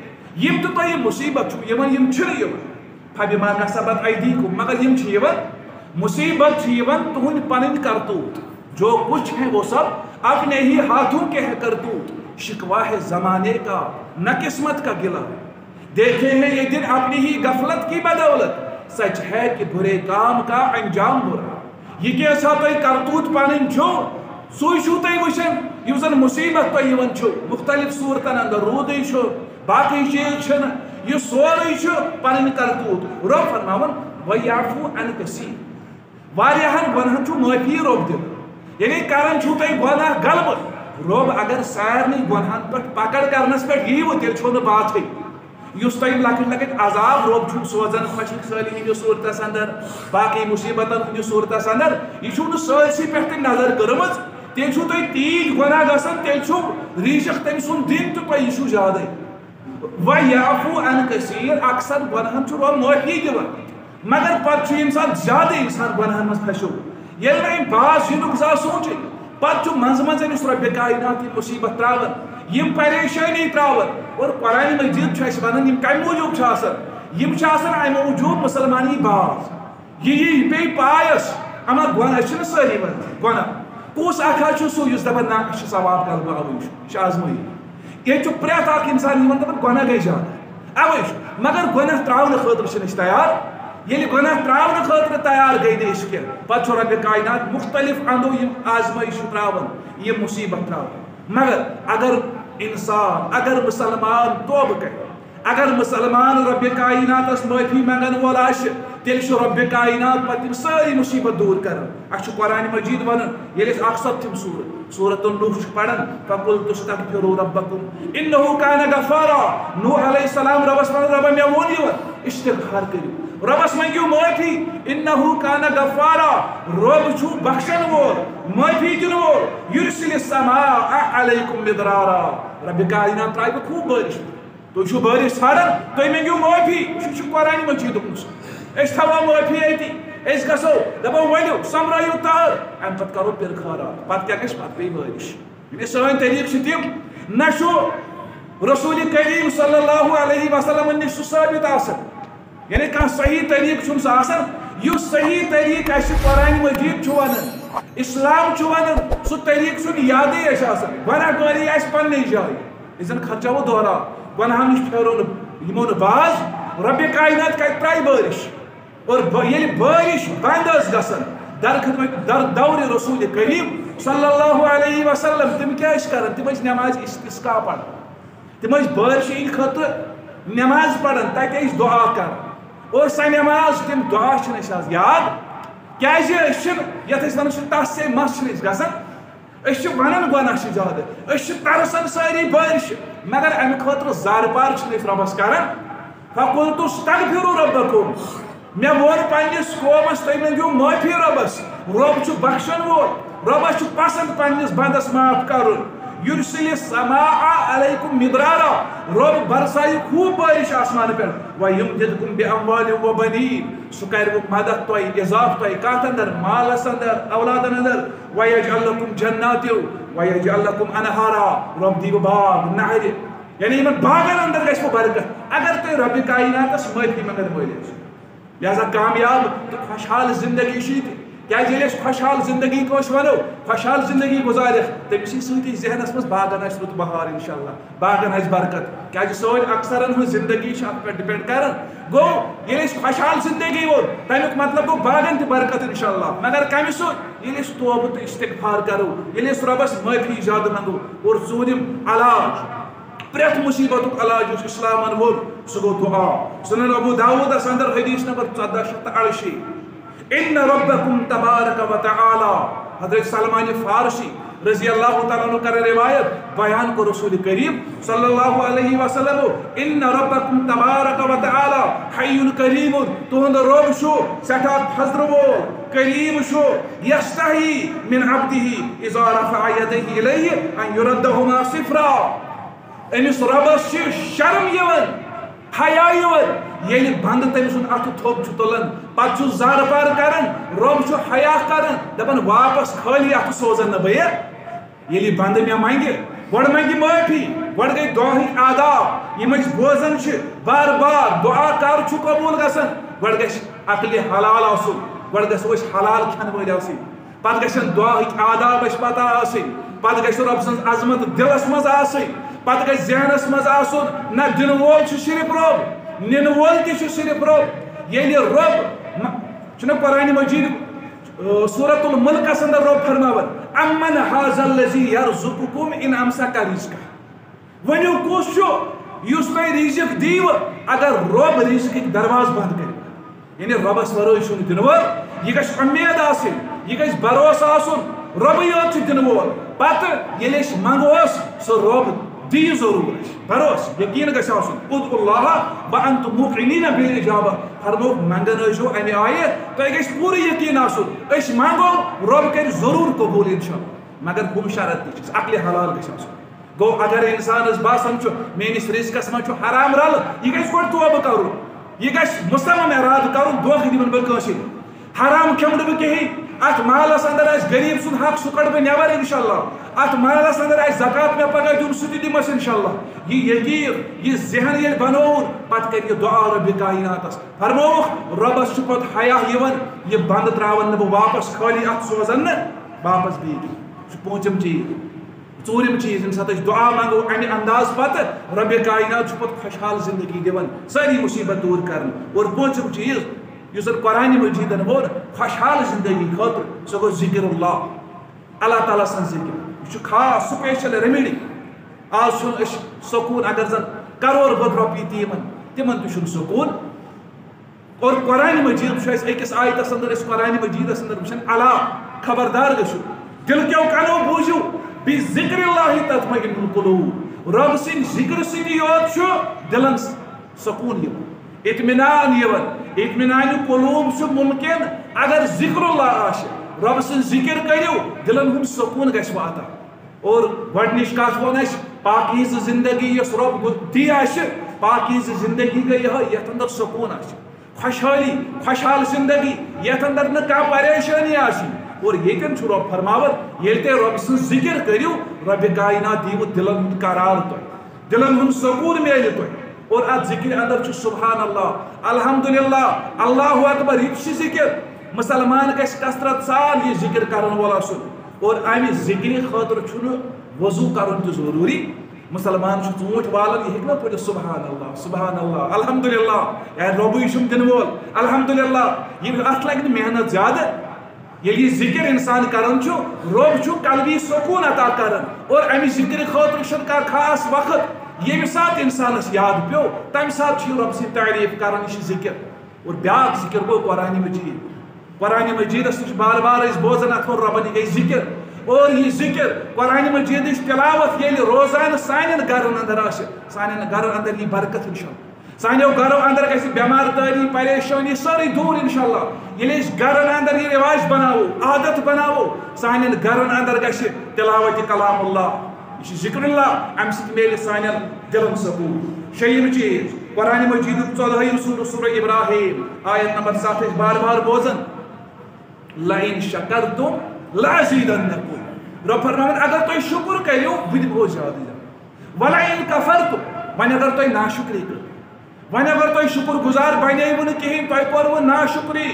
یم تہِ تۄہہِ مُصیبت چھُو یِوان یم چھِنہٕ یِوان فبما کسبت ایدیکم مگر یم چھِ یِوان مصیبت چھِ یِوان تُہنٛدۍ پنٕنۍ کرتوٗت جو کچھ ہے وہ سب اپنے ہی ہاتھوں کے ہے کرتوت شکوا ہے زمانے کا نہ قسمت کا گلا دیکھے ہیں یہ دن اپنی ہی غفلت کی بدولت سچ ہے کہ برے کام کا انجام برا یہ کیسا تو کرتوت پانن چھو سوئی چھو تو وشن یہ زن مصیبت تو یون چھو مختلف صورتن اندر رودی چھو باقی چیز چھن یہ سوری چھو پانن کرتوت رب فرماون وَيَعْفُو عَنْ كَثِيرٍ واریاہن گناہن چھو معافی رب دل یعنی کرن چھو تو گناہ غلبہ رب اگر سارنی گناہن پہ پکڑ کرنس پہ ییو تیل چھو نہ بات ہے یس تم لکٹ لکٹ عذاب رب چھ سوزان خشک سالی ہندس صورتس اندر باقی مصیبتن ہندس صورتس اندر یہ سٲرسٕے پٮ۪ٹھ تٔمۍ نظر کٔرمٕژ تیٚلہِ چھُو تۄہہِ تیٖتۍ گۄناہ گژھان تیٚلہِ چھُو ریٖشک تٔمۍ سُنٛد دِن تہٕ تۄہہِ یہِ چھُو زیادَے وَیعفوٗ عن کثیٖر اکثر گۄناہن چھُ رب معٲفی دِوان مگر پتہٕ چھُ ییٚمہِ ساتہٕ زیادٕ اِنسان گۄناہن منٛز پھسیو ییٚلہِ نہٕ أمۍ باز ہِنٛدُک زانٛہہ سونٛچے پتہٕ چھُ منٛزٕ منٛزٕ أمِس رۄبہِ کاینات یِم مُصیبت ترٛاوان یِم پریشٲنی ترٛاوان اور قرآنِ مجیٖد چھُ اَسہِ وَنان یِم کَمہِ موٗجوٗب چھِ آسان یِم چھِ آسان اَمہِ موٗجوٗب مُسلمان یی باز یہِ یی پیٚیہِ پاے اَسہِ اما گۄناہ أسۍ چھِنہٕ سٲری وَنان گۄناہ کُس اکھ حظ چھُ سُہ یُس دَپان نہ أسۍ چھِ ثواب کَرٕ بہٕ اَوَے چھُ یہِ چھِ آزمٲیی ییٚتہِ چھُ پرٛٮ۪تھ اکھ اِنسان یِوان دَپان گۄناہ گٔے زیادٕ اَوَے چھُ مگر گۄناہ ترٛاونہٕ خٲطرٕ چھِنہٕ أسۍ تیار ییٚلہِ گۄناہ ترٛاونہٕ خٲطرٕ تیار گٔے نہٕ أسۍ کینٛہہ پتہٕ چھُ رۄبہِ کاینات مُختلف اندو یِم آزمٲیش چھُ ترٛاوان یِم مُصیبت ترٛاوان مگر اگر اِنسان اگر مُسلمان توبہٕ کرِ اگر مسلمان رۄبہِ کایناتس معٲفی منگن وول آسہِ تیٚلہِ چھُ رۄبہِ کاینات پتہٕ تِم سٲری مُصیبت دوٗر کران اَسہِ چھُ قرآنِ مجیٖد ونان ییٚلہِ أسۍ اکھ سَتتھِم سورت سورت النوح چھِ پران فقُلتُ استغفروا ربکم انہ کان غفارا نوح علیہ السلام رۄبس ونان رۄبا مےٚ ووٚن یِوان استغفار کٔرِو رۄبس منٛگِو معٲفی انہ کان غفارا رۄب چھُ بخشن وول معٲفی دِنہٕ وول یُرسِلِ السماء علیکم مدرارا رۄبہِ کاینات ترٛایہِ بہٕ خوٗب بٲرِش تُہۍ چھِو بٲرِش ژھانڈان تُہۍ منٛگِو معٲفی یہِ چھُ قرآنِ مجیٖدُک نُسخہٕ أسۍ تھاوو معٲفی أتی أسۍ گژھو دپو ؤلِو سۄمبرٲیِو تار اَمہِ پتہٕ کرو پِرٕ خٲرات پتہٕ کیٛاہ گژھِ پتہٕ پیٚیہِ بٲرِش یعنی سٲنۍ طریٖقہٕ چھِ تِم نہ چھُ رسوٗلِ کریٖم صلی اللہ علیہ وسلمن نِش سُہ ثٲبت آسان یعنی کانٛہہ صحیح طریٖقہٕ چھُنہٕ سُہ آسان یُس صحیح طریٖقہٕ اَسہِ قرآنِ مجیٖد چھُ ونان اسلام چھُ ونان سُہ طریٖقہٕ چھُنہٕ یادٕے اَسہِ آسان گۄناہ گٲری آسہِ پننہِ جایہِ أسۍ زن خرچاوو دوران گۄناہن نِش پھیرو نہٕ یِمو نہٕ باز رۄبہِ کاینات کتہِ ترٛایہِ بٲرِش اور ییٚلہِ بٲرِش بنٛد ٲس گژھان در خدمت در دورِ رسوٗلِ کریٖم صلی اللہ علیہ وسلم تِم کیٛاہ ٲسۍ کران تِم ٲسۍ نٮ۪مازِ استسقا پران تِم ٲسۍ بٲرِشہِ ہِنٛدِ خٲطرٕ نٮ۪ماز پران تتہِ ٲسۍ دُعا کران اور سۄ نٮ۪ماز تِم دُعا چھِنہٕ اَسہِ آز یاد کیٛازِ أسۍ چھِنہٕ یتھ أسۍ ونان چھِ تس سے مس چھِنہٕ أسۍ گژھان أسۍ چھِ ونان گۄناہ چھِ زیادٕ أسۍ چھِ ترسان سٲری بٲرِشہِ مگر امہِ خٲطرٕ زارپار چھِنہٕ أسۍ رۄبس کران فقُلتُ استغفروا ربکم مےٚ ووٚن پننِس قومس تُہۍ منٛگِو معٲفی رۄبس رۄب چھُ بخشن وول رۄبس چھُ پسنٛد پننِس بنٛدس معاف کرُن یُرسِلِ السماء علیکم مدرارا رۄب برسایہِ خوٗب بٲرِش آسمانہٕ پٮ۪ٹھ وَیُمدِدکُم بِأَموالٍ وَبَنیٖن سُہ کرِ مدد تۄہہِ اضافہٕ تۄہہِ کتھ اندر مالس اندر اولادن اندر وَیَجعل لَکُم جناتِو وَیَجعل لَکُم انہارا رۄب دِیہِ باغ نہرِ یعنی یِمن باغن اندر گژھِ برکت اگر تُہۍ رۄبہِ کایناتس معٲفی منگن وٲلۍ ٲسِو لہذا کامیاب تہٕ خۄشحال زندگی چھِ ییٚتہِ کیٛازِ ییٚلہِ أسۍ خۄشحال زندگی کٲنٛسہِ وَنو خۄشحال زندگی گُزارٮ۪کھ تٔمِسٕے سۭتی ذہنس منٛز باغن آسہِ رُت بہار انشاء اللہ باغن آسہِ برکت کیٛازِ سٲنۍ اکثرن ہٕنٛز زندگی چھِ اتھ پٮ۪ٹھ ڈِپینڈ کران گوٚو ییٚلہِ أسۍ خۄشحال زندگی ووٚن تمیُک مطلب گوٚو باغن تہِ برکت انشاء اللہ مگر کمہِ سۭتۍ ییٚلہِ أسۍ توبہٕ تہٕ استغفار کرو ییٚلہِ أسۍ رۄبس معٲفی زیادٕ منگو اور ژوٗرِم علاج پرٛٮ۪تھ مُصیبتُک علاج یُس اِسلامن ووٚن سُہ گوٚو دُعا سُنن ابوٗ داوٗدس اندر حدیث نمبر ژۄدہ شیٚتھ تہٕ اَرشیٖتھ اِنَّ رَبَّکُم تَبارَکَ وَتَعَالَىٰ حضرت سلمان فارسی رضی اللہ تعالیٰ عنہ کرے روایت بیان کو رسول کریم صلی اللہ علیہ وسلم اِنَّ رَبَّکُم تَبارَکَ وَتَعَالَىٰ حَیٌّ کریٖم تُہُنٛد رۄب چھُ سٮ۪ٹھاہ تھزرٕ وول کریٖم چھُ یستحیی مِن عبدِہ اِذا رفع یدیہ الیہ ان یردہما صفرا أمِس رۄبس چھِ شرم یِوان حیا یِوان ییٚلہِ بنٛدٕ تٔمۍ سُنٛد اَتھٕ تھوٚد چھُ تُلان پتہٕ چھُ زارپار کران رۄب چھُ حیا کران دپان واپس خٲلی اَتھٕ سوزن نہٕ بہٕ ییٚلہِ بنٛدٕ مےٚ منگہِ گۄڈٕ منگہِ معٲفی گۄڈٕ گٔے دۄہٕکۍ آداب یِم أسۍ بوزان چھِ بار بار دُعا کر چھُ قبوٗل گژھان گۄڈٕ گژھِ عقلہِ حلال آسُن گۄڈٕ گژھو أسۍ حلال کھٮ۪ن وٲلۍ آسٕنۍ پتہٕ گژھن دُعاہٕکۍ آداب اَسہِ پتہ آسٕنۍ پتہٕ گژھِ رۄب سٕنٛز عظمت دِلس منٛز آسٕنۍ پتہٕ گژھِ ذہنس منٛز آسُن نہ دِنہٕ وول چھُ صرف رۄب نِنہٕ وول تہِ چھُ صرف رۄب ییٚلہِ رۄب چھُنہ قرآنِ مجیٖد سورت الملکس اندر رۄب فرماوان امن حاذا الذی یرزقکم ان امسک رزقہ ؤنِو کُس چھُ یُس تۄہہِ رِزق دیٖوٕ اگر رۄب رزقٕکۍ دروازٕ بنٛد کرِ یعنی رۄبس ورٲے چھُنہٕ دِنہٕ وول یہِ گژھِ اُمید آسٕنۍ یہِ گژھِ بروسہٕ آسُن رۄبٕے یوت چھُ دِنہٕ وول پتہٕ ییٚلہِ أسۍ منگوس سُہ رۄب دی ضرور بھروس یقین گژھِ آسُن ادعوا اللہ وانتم موقنین بالاجابہ فرمو منگن ٲسِو امہِ آیہِ تۄہہِ گژھِ پوٗرٕ یقین آسُن أسۍ منگو رۄب کرِ ضروٗر قبوٗل انشاءاللہ مگر ہُم شرط تہِ چھِس عقلِ حلال گژھِ آسُن گو اگر انسانس باسان چھُ میٲنِس رزقس منٛز چھُ حرام رلہٕ یہِ گژھِ گۄڈٕ توبہٕ کرُن یہ گژھِ مُستمم ارادٕ کرُن دھوکہٕ دِمن بہٕ کٲنٛسہِ حرام کھٮ۪مہٕ نہٕ بہٕ کِہیٖنۍ اتھ مالس اندر آسہِ غریٖب سُنٛد حق سُہ کڑٕ بہٕ نٮ۪بر انشاءاللہ اتھ مالس اندر آسہِ زکات مےٚ پگاہ دیُن سُہ تہِ دِمس انشاءاللہ یہ یقین یہ ذہن ییٚلہِ بنووُن پتہٕ کرِ یہِ دعا رۄبِ کایناتس فرمووُکھ رۄبس چھُ پتہٕ حیا یِوان یہِ بنٛدٕ تراون نہٕ بہٕ واپس خٲلی اتھ سوزن نہٕ واپس بیٚیہِ کینٛہہ چھُ پوٗنٛژِم چیٖز ژوٗرِم چیٖز ییٚمہِ ساتہٕ أسۍ دعا منٛگو امہِ انداز پتہٕ رۄبِ کاینات چھُ پتہٕ خۄشحال زندگی دِوان سٲری مُصیبت دوٗر کرنہٕ اور پوٗنٛژِم چیٖز یُس زن قرآنِ مجیٖدن ووٚن خۄشحال زندگی خٲطرٕ سُہ گوٚو ذکر اللہ اللہ تعالیٰ سٕنٛز ذکر یہِ چھُ خاص سپیشل ریمڈی آز چھُنہٕ أسۍ سکوٗن اگر زن کرور بٔد رۄپیہِ تہِ یِمن تِمن تہِ چھُنہٕ سکوٗن اور قرآنِ مجیٖد چھُ اَسہِ أکِس آیتس انٛدر أسۍ قرآنِ مجیٖدس انٛدر وٕچھان الا خبردار گٔژھِو دِل کیو کنو بوٗزِو بِذِکرِ اللہِ تطمئن القلوٗب رۄب سٕنٛدِ ذِکرٕ سۭتی یوت چھُ دِلن سکوٗن یِوان اطمینان یِوان اطمینانہِ قلوٗب چھُ مُمکِن اگر ذِکر اللہ آسہِ رۄب سٕنٛز ذِکر کٔرِو دِلن ہُنٛد سکوٗن گژھِ واتان اور گۄڈنِچ کتھ ووٚن اَسہِ پاکیٖزٕ زندگی یۄس رۄب دی آسہِ پاکیٖزٕ زندگی گٔے یِہے یتھ انٛدر سکوٗن آسہِ خۄشحٲلی خۄشحال زندگی یتھ انٛدر نہٕ کانٛہہ پریشٲنی آسہِ اور ییٚتٮ۪ن چھُ رۄب فرماوان ییٚلہِ تُہۍ رۄبہٕ سٕنٛز ذِکر کٔرِو رۄبِ کاینات دیٖوٕ دِلن ہُنٛد قرار تۄہہِ دِلن ہُنٛد سکوٗن میلہِ تۄہہِ اور اتھ ذکرِ اندر چھُ سبحان اللہ الحمدللہ اللہ اکبر یہِ تہِ چھِ ذکر مسلمان گژھِ کثرت سان یہِ ذکر کرن وول آسُن اور امہِ ذکرِ خٲطرٕ چھُنہٕ وضوٗ کرُن تہِ ضروٗری مسلمان چھُ ژوٗنٛٹھۍ والان یہِ ہیٚکہِ نا پٔرِتھ سبحان اللہ سبحان اللہ الحمدللہ یا رۄبٕے چھُم دِنہٕ وول الحمدللہ یہِ اتھ لگہِ نہٕ محنت زیادٕ ییٚلہِ یہِ ذکر انسان کران چھُ رۄب چھُ قلبی سکوٗن عطا کران اور امہِ ذکرِ خٲطرٕ چھُنہٕ کانٛہہ خاص وقت ییٚمہِ ساتہٕ انسانس یاد پیٚو تمہِ ساتہٕ چھُ یہِ رۄب سٕنٛز تعریٖف کران یہِ چھُ ذکر اور بیاکھ ذکر گوٚو قرآنِ مجیٖد قرآنِ مجیٖدس نِش بار بار أسۍ بوزان اتھ ووٚن رۄبن یہِ گٔے ذکر اور یہِ ذکر قرآنِ مجیٖدٕچ تلاوت ییٚلہِ روزانہٕ سانٮ۪ن گرن انٛدر آسہِ سانٮ۪ن گرن انٛدر یی برکت انشاءاللہ سانٮ۪و گرو انٛدر گژھِ بٮ۪مار دٲری پریشٲنی سٲرٕے دوٗر انشاءاللہ ییٚلہِ أسۍ گرن انٛدر یہِ رِواج بناوو عادت بناوو سانٮ۪ن گرن انٛدر گژھِ تلاوتِ کلام اللہ یہ ذکر اللہ امہ سۭتۍ میلہِ سانٮ۪ن دِلن سکوٗن شیٚیِم چیٖز قرآنِ مجیٖدُک ژۄدہٲیِم سورہ سورہ ابراہیم آیت نمبر سَتھ أسۍ بار بار بوزان لئن شکرتم لأزیدنکم رۄب فرماوان اگر تُہۍ شُکر کٔرِو بہٕ دِمہو زیادٕ زیادٕ ولئن کفرتم وۄنۍ اگر تُہۍ ناشُکری کٔرِو وۄنۍ اگر تُہۍ شُکر گُزار بنیوٕ نہٕ کِہیٖنۍ تۄہہِ کوٚروٕ ناشُکری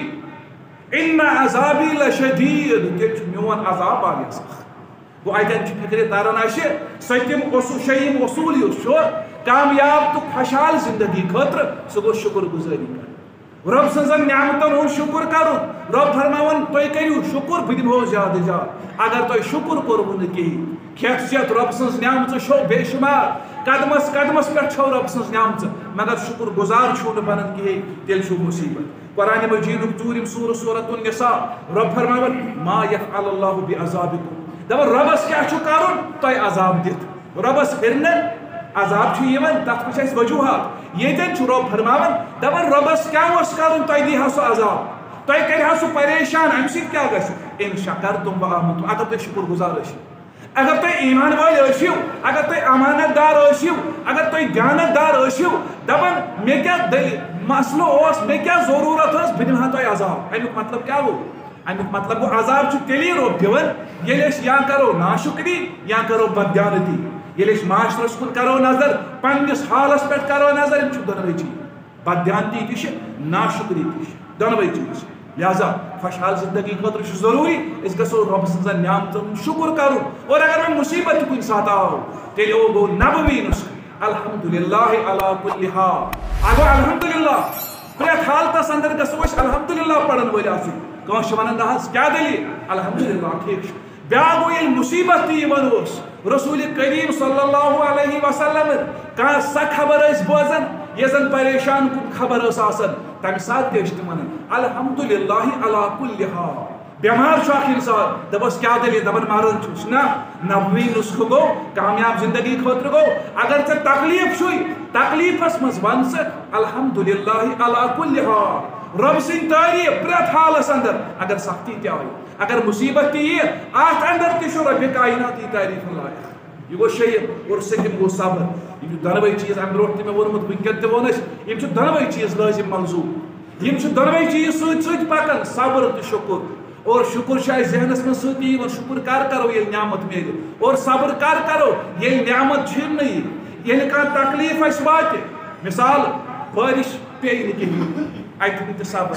ان عذابی لشدیٖد تیٚلہِ چھُ میون عذاب واریاہ سخت گوٚو اتٮ۪ن چھُ فِکرِ تران اَسہِ سٔتِم اصوٗل شیٚیِم اصوٗل یُس چھُ کامیاب تہٕ خۄشحال زندگی خٲطرٕ سُہ گوٚو شُکر گُزٲری کرٕنۍ رۄب سٕنٛزن نعمتن ہُنٛد شُکر کرُن رۄب فرماوان تُہۍ کٔرِو شُکر بہٕ دِمہو زیادٕ زیادٕ اگر تۄہہِ شُکر کوٚروٕ نہٕ کِہیٖنۍ کھٮ۪تھ چٮ۪تھ رۄب سٕنٛز نعمژٕ چھو بے شُمار قدمس قدمس پٮ۪ٹھ چھو رۄب سٕنٛز نعمژٕ مگر شُکر گُزار چھُو نہٕ بنان کِہیٖنۍ تیٚلہِ چھُو مُصیبت قرآنِ مجیٖدُک ژوٗرِم سورہ سورۃ النساء رۄب فرماوان ما یفعل اللہ بعذابکم دپان رۄبس کیٛاہ چھُ کرُن تۄہہِ عذاب دِتھ رۄبس پھِرِ نہٕ عذاب چھُ یِوان تتھ منٛز چھِ اَسہِ وجوٗہات ییٚتٮ۪ن چھُ رۄب فرماوان دپان رۄبس کیٛاہ اوس کرُن تۄہہِ دی ہا سُہ عذاب تۄہہِ کرِ ہا سُہ پریشان امہِ سۭتۍ کیٛاہ گژھِ ان شکرتم وآمنتم اگر تُہۍ شُکر گُزار ٲسِو اگر تُہۍ ایٖمان وٲلۍ ٲسِو اگر تُہۍ امانت دار ٲسِو اگر تُہۍ دیانت دار ٲسِو دپان مےٚ کیٛاہ دٔلیٖل مسلہٕ اوس مےٚ کیٛاہ ضروٗرت ٲس بہٕ دِمہٕ ہا تۄہہِ عذاب امیُک مطلب کیٛاہ گوٚو امیُک مطلب گوٚو عذاب چھُ تیٚلی رۄب دِوان ییٚلہِ أسۍ یا کرو ناشُکری یا کرو بددیانتی ییٚلہِ أسۍ معاشرس کُن کرو نظر پننِس حالس پٮ۪ٹھ کرو نظر یِم چھِ دۄنوَے چیٖز بددیانتی تہِ چھِ ناشُکری تہِ چھِ دۄنوَے چیٖز لہذا خۄشحال زندگی خٲطرٕ چھُ ضروٗری أسۍ گژھو رۄب سٕنٛزن نعمتن ہُنٛد شُکر کرُن اور اگر وۄنۍ مُصیبت تہِ کُنہِ ساتہٕ آو تیٚلہِ گوٚو نبوی نُسخہٕ الحمدللہ علی کُلہِ حال اَکھ گوٚو الحمدللہ پرٛٮ۪تھ حالتس انٛدر گژھو أسۍ الحمدللہ پرن وٲلۍ آسٕنۍ کٲنٛسہِ چھِ ونان نہ حظ کیٛاہ دٔلیٖل الحمدللہ ٹھیٖک چھُ بیٛاکھ گوٚو ییٚلہِ مُصیبت تہِ یِوان اوس رسوٗلِ کریم صلی اللہ علیہ وسلم کانٛہہ سۄ خبر ٲسۍ بوزان یۄس زن پریشان کُن خبر ٲس آسان تمہِ ساتہٕ تہِ ٲسۍ تِم ونان الحمدللہ علی کُلہِ حال بیمار چھو اخ انسان دبس کیا دلیل دبن مارن چھس نا نبوی نسخہ گو کامیاب زندگی خاطر گو اگر ژے تکلیف چھوئی تکلیفس مز ون ژٕ الحمدللہ علی کل حال رب سن تعریف پریت حالس اندر اگر سختی تہ آئی اگر مصیبت تہ یہ ات اندر تہ چھُ رب کائنات یہ تعریف لائق یہ گو شیب اور سکم گو صبر یہ دونوے چیز ام برونٛٹھ تہ مےٚ ووٚنمُت ونکٮ۪ن تہ ووٚن اسہِ یِم چھِ دونوے چیز لازم ملزوم یِم چھِ دونوے چیز سۭتۍ سۭتۍ پکان صبر تہ شکر اور شکر شاید ذہنس من ستی اور شکر کر کرو یہ نعمت میل اور صبر کر کرو یہ نعمت چھن نہیں یہ کان تکلیف اس وات مثال بارش پی نہیں اتن تہ صبر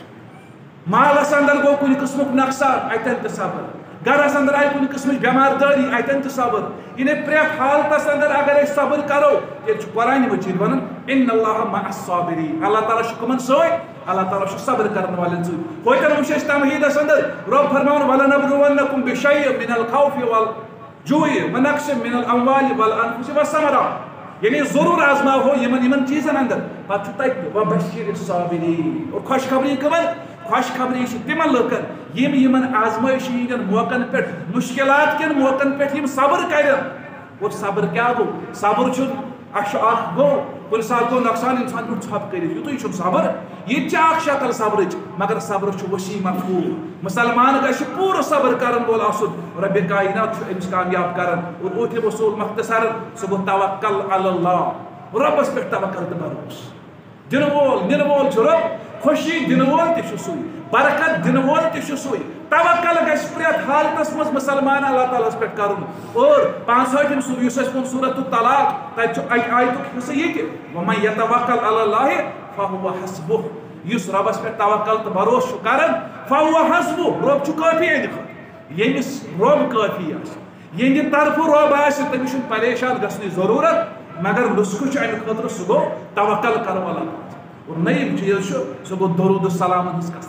مالس اندر گو کن قسمک نقصان اتن تہ صبر گرس اندر آئی کن قسم بیمار داری اتن تہ صبر یہ پریت حالتس اندر اگر اس صبر کرو یہ قرآن مجید ونن ان اللہ مع الصابرین اللہ تعالیٰ کمن سۭتۍ اللہ تعالیٰ صبر کرنے والے ہوتن وچ تمہیدس اندر رب فرمان ولنبلونکم بشیء من الخوف والجوع ونقص من الاموال والانفس والثمرات یعنی ضرور آزما ہو یمن یمن چیزن اندر پتہ تک وبشر الصابرین اور خوشخبری کمن خوشخبری تمن لکن یم یمن آزمائش ہندین موقعن پہ مشکلات کن موقعن پہ یم صبر کرن اور صبر کیا گو صبر چھ اخ گو کن سات گو نقصان انسان پہ ژھپ کر یوتھے صبر یہ اخ شکل صبر مگر صبر وسیع مفہوم مسلمان گھس پور صبر کرن وول آسن رب کائنات امس کامیاب کرن اور اوتھ وصول مختصر سہ گو توکل علی اللہ ربس پہ توکل تو بھروس دن وول نن وول چھ رب خوشی دن وول تہ سوئی برکت دن وول تہ سوئی توکل گھس پریت حالتس مز مسلمان اللہ تعالیٰ پہ کرن اور پانژہٲٹھم سور اس پن سورۃ الطلاق تت آیتک حصہ یہ کہ ومن یتوکل علی اللہ فهو حسبہ اس ربس پہ توکل تو بھروس کرن فهو حسبہ رب چھ کافی اند یمس رب کافی آس یہندِ طرف رب آس تمس چھ پریشان گژھنٕچ ضرورت مگر نسخہ چھ امہ خاطر سہ گو توکل کرو اللہ اور نیم چیز سہ گو درود السلام ہنز کثرت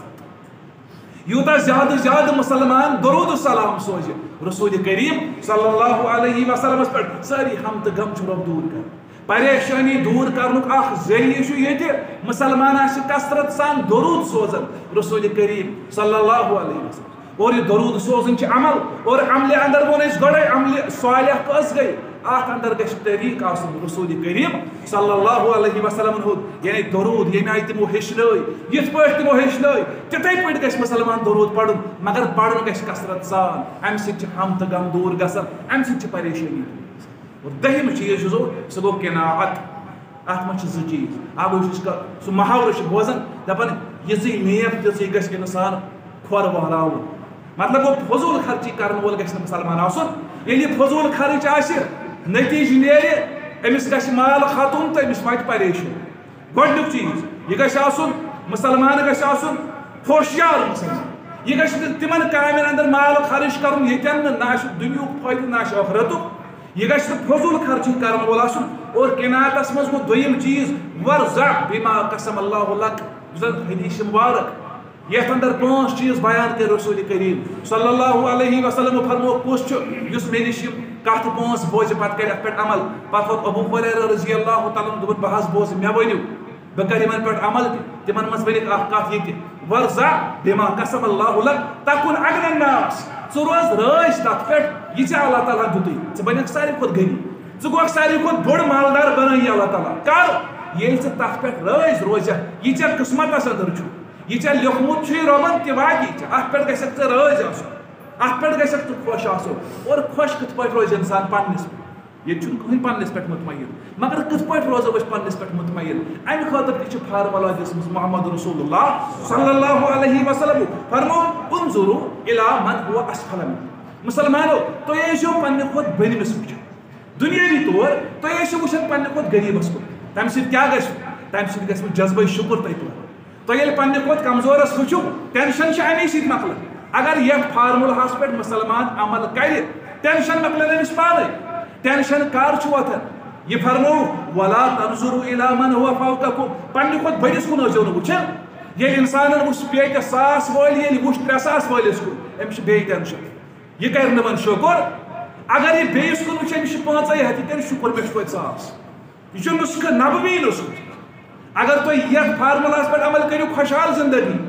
یوتا زیادہ زیادہ مسلمان درود السلام سوزے رسول کریم صلی اللہ علیہ وسلم پہ ساری ہم تو غم رب دور کر پریشانی دور کرنک اخ ذریعہ یہ مسلمان آس کثرت سان درود سوزن رسول کریم صلی اللہ علیہ وسلم اور یہ درود سوزن چھ عمل اور عمل اندر ون اس گڑے عمل صالح کس گئی ات اندر گھ طریق آسن رسول کریم صلی اللہ علیہ وسلم ہند یعنی درود یم آئی تمو ہیچن یت پہ تمو ہیچن تتھے پہ گھ مسلمان درود پڑھن مگر پڑھن گھ کثرت سان ام سۭتۍ چھِ ہم تہٕ غم دور گژھان ام سۭتۍ چھِ پریشانی اور دہم چیز جو سہ گو قناعت ات من چھ زٕ چیز اب سہ محاورٕ چھ بوزان دپان یژٕے نیت تِژٕے گژھِ انسان کھۄر وہراوُن مطلب گو فضول خرچی کرن وول گژھِ نہٕ مسلمان آسُن ییٚلہِ یہِ فضول خرچ آسہِ نتیجہ نیرِ امس گژھِ مال ختم تو امس واتہِ پریشانی گۄڈنیُک چیز یہ گژھِ آسُن مسلمان گژھِ آسُن ہوشیار مسلمان یہ گژھِ تمن کامٮ۪ن اندر مال خرچ کرُن ییٚتٮ۪ن نہٕ نہ آسہِ دُنیُہُک فٲیدٕ نہ آسہِ ٲخرتُک یہ گژھِ نہٕ فضول خرچی کرن وول آسُن اور قناعتس منٛز گوٚو دوٚیِم چیز ورزع بما قسم اللہ لک یُس زن حدیث مبارک یتھ اندر پانچ چیز بیان کر رسول کریم صلی اللہ علیہ وسلم فرمو کس چھ مے نش کت پانچ بوزِ پتہ کر ات پہ عمل پتہ ووت ابو ہریرہ رضی اللہ تعالیٰ عنہ دوٚپُن بہٕ حظ بوزِ مےٚ ؤنِو بہٕ کر یمن پہ عمل تہ تمن منٛز ؤنِکھ اکھ کتھ یہ تہ ورزع بما قسم اللہ لک تکن اغنى الناس ژٕ روز رٲزۍ تتھ پہ یہ ژےٚ اللہ تعالیٰ دِتُے ژٕ بنیکھ ساروی کھۄتہٕ غنی ژٕ گوکھ ساروی کھۄتہٕ بوٚڑ مالدار بنٲیی اللہ تعالیٰ کر ییٚلہِ ژٕ تتھ پہ رٲزۍ روزکھ یہ ژےٚ قسمتس اندر چھُ یہ ژےٚ لیوکھمُت چھُے رۄبن تہِ واتی ژےٚ اتھ پہ گژھکھ ژٕ رٲزۍ آسُن ات پہ گژھکھ ژٕ خۄش آسُن اور خۄش کِتھ پٲٹھۍ روزِ انسان پننس پہ یہ چھُنہٕ کٕہٕنۍ پننس پہ مطمئن مگر کِتھ پٲٹھۍ روزو أسۍ پننس پہ مطمئن امہِ خٲطرٕ تہِ چھِ فارمولا دِژمٕژ محمد رسول اللہ صلی اللہ علیہ وسلم فرمو انظروا الی من هو اسفل منکم مسلمانو تُہۍ ٲسِو پننہِ کھۄتہٕ بٔنمِس وٕچھان دُنیٲوی طور تُہۍ ٲسِو وٕچھان پننہِ کھۄتہٕ غریٖبس کُن تمہِ سۭتۍ کیٛاہ گژھِ تمہِ سۭتۍ گژھِ جذبے شُکر تۄہہِ پٲٹھۍ تُہۍ ییٚلہِ پننہِ کھۄتہٕ کمزورس وٕچھِو ٹینشن چھِ امی سۭتۍ مۄکلان اگر یتھ فارمولاہس پٮ۪ٹھ مسلمان عمل کرِ ٹینشن مۄکلن أمِس پانے ٹینشن کر چھُ وۄتھان یہ فرمو ولا تنظروا الى من هو فوقكم پننہِ کھۄتہٕ بٔڑِس کُن ٲسۍزیو نہٕ وٕچھان ییٚلہِ انسانن وٕچھ پیٹہِ ساس وٲلۍ ییٚلہِ وٕچھ ترٛےٚ ساس وٲلِس کُن أمِس چھُ بیٚیہِ ٹینشن یہ کرِ نہٕ وۄنۍ شُکُر اگر یہ بیٚیِس کُن وٕچھِ أمِس چھِ پانٛژے ہتھ یہِ کرِ شُکُر مےٚ چھُ توتہِ ساس یہ چھُ نسخہٕ نبوی نسخہٕ اگر تُہۍ یتھ فارمولاہس پٮ۪ٹھ عمل کٔرِو خۄشحال زندگی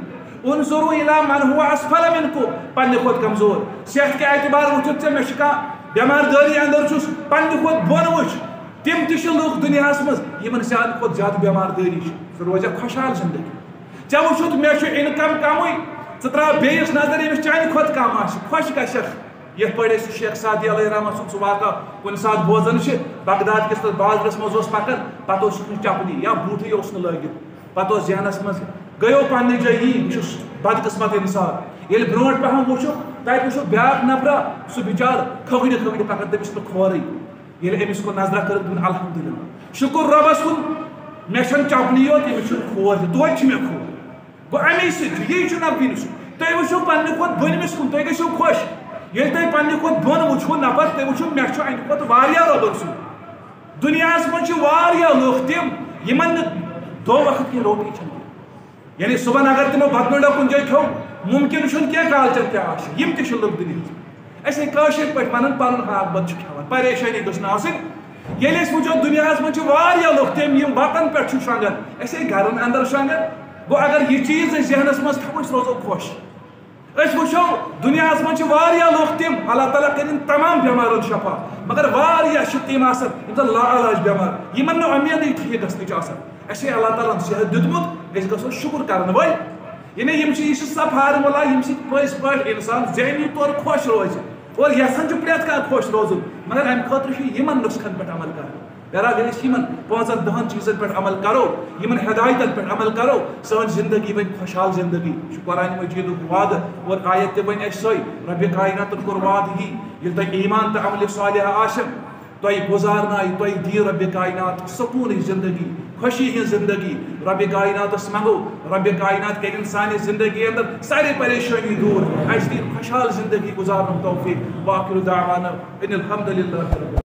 انظروا الى من هو اسفل منكم پنہ کھت کمزور صحت کے اعتبار وچھت ژے مے چھ کانٛہہ بیمار دٲری اندر چھُس پنہ کھت بۄن وٕچھ تم تہ چھِ لُکھ دُنیاہس منٛز یمن زیادٕ کھۄتہٕ زیادٕ بیمار دٲری چھِ سُہ روزِ خوشحال زندگی ژےٚ وٕچھُتھ مےٚ چھُ انکم کمٕے ژٕ ترٛاو بیٚیِس نظر ییٚمِس چانہِ کھۄتہٕ کم آسہِ خۄش گژھکھ یتھ پٲٹھۍ أسۍ شیخ سعدی علیہ رحمہ سُنٛد سُہ واقعہ کُنہِ ساتہٕ بوزان چھِ بغداد کِس تتھ بازرس منٛز اوس پکان پتہٕ اوس نہٕ چپنی یا بوٗٹھٕے اوس نہٕ لٲگِتھ پتہٕ اوس ذہنس منٛز گٔیو پننہِ جایہِ یی بہٕ چھُس بدقسمت انسان ییٚلہِ برونٛٹھ پہم وٕچھُکھ تتہِ وٕچھُکھ بیٛاکھ نفرا سُہ بِچار کھوٚگرِ کھوٚگرِ پکان تٔمِس نہٕ کھورٕے ییٚلہِ أمِس کُن نظرا کٔرٕکھ دوٚپُن الحمدُاللہ شُکر رۄبس کُن مےٚ چھنہٕ چپنی یوت ییٚمِس چھُنہٕ کھور تہِ توتہِ چھُ مےٚ کھور گوٚو امی سۭتۍ چھُ یی چھُ نبی سُہ تُہۍ وٕچھِو پننہِ کھۄتہٕ بٔنمِس کُن تُہۍ گٔژھِو خۄش ییٚلہِ تُہۍ پننہِ کھۄتہٕ بۄن وٕچھِو نفر تُہۍ وٕچھِو مےٚ چھُ اَمہِ کھۄتہٕ واریاہ رۄبن سُنٛد دُنیاہس منٛز چھِ واریاہ لُکھ تِم یِمن نہٕ دۄہ وقت کینٛہہ روٹی چھنہٕ کینٛہہ یعنی صُبحن اگر تِمو بتہٕ میوٚنٛڈا کُنہِ جایہِ کھیوٚو مُمکِن چھُنہٕ کینٛہہ کالچن تہِ آسہِ یِم تہِ چھِ لُکھ دُنیاہس منٛز أسۍ ہے کٲشِر پٲٹھۍ ونان پنُن ہاکھ بتہٕ چھِ کھٮ۪وان پریشٲنی گٔژھ نہٕ آسٕنۍ ییٚلہِ أسۍ وٕچھو دُنیاہس منٛز چھِ واریاہ لُکھ تِم یِم وتن پٮ۪ٹھ چھِ شۄنٛگان أسۍ ہے گرن اندر شۄنٛگان گوٚو اگر یہِ چیٖز أسۍ ذہنس منٛز تھاوو أسۍ روزو خۄش أسۍ وٕچھو دُنیاہس منٛز چھِ واریاہ لُکھ تِم اللہ تعالیٰ کٔرِنۍ تمام بٮ۪مارن شفا مگر واریاہ چھِ تِم آسان یِم زن لا علاج بٮ۪مار یِمن نہٕ اُمیدٕے ٹھیٖک گژھنٕچ آسان اَسہِ چھِ اللہ تعالیٰ ہن صحت دیُتمُت أسۍ گژھو شُکر کرن وٲلۍ یعنی یِم چھِ یہِ چھِ سۄ فارمولا ییٚمہِ سۭتۍ پٔزۍ پٲٹھۍ انسان ذہنی طور خۄش روزِ اور یژھان چھُ پرٛٮ۪تھ کانٛہہ خۄش روزُن مگر امہِ خٲطرٕ چھُ یِمن نُسخن پٮ۪ٹھ عمل کرُن بہرحال ییٚلہِ أسۍ یِمن پانٛژن دہن چیٖزن پٮ۪ٹھ عمل کرو یِمن ہدایتن پٮ۪ٹھ عمل کرو سٲنۍ زندگی بنہِ خۄشحال زندگی یہِ چھُ قرآنِ مجیٖدُک وعدٕ اور آیت تہِ بنہِ اَسہِ سۄے ربِ کایناتن کوٚر وعدٕ یی ییٚلہِ تۄہہِ ایمان تہٕ عملہِ صالحہ آسن تۄہہِ گُزارنایہِ تۄہہِ دِیہِ ربِ کاینات سکوٗنٕچ زندگی خوشی ہٕنٛز زندگی ربِ کایناتس منگو ربِ کاینات کٔرِنۍ سانہِ زندگی اندر سارے پریشٲنی دوٗر اَسہِ دِیِن خۄشحال زندگی گُزارنُک توفیٖق وآخِر دعوانا ان الحمدُاللہ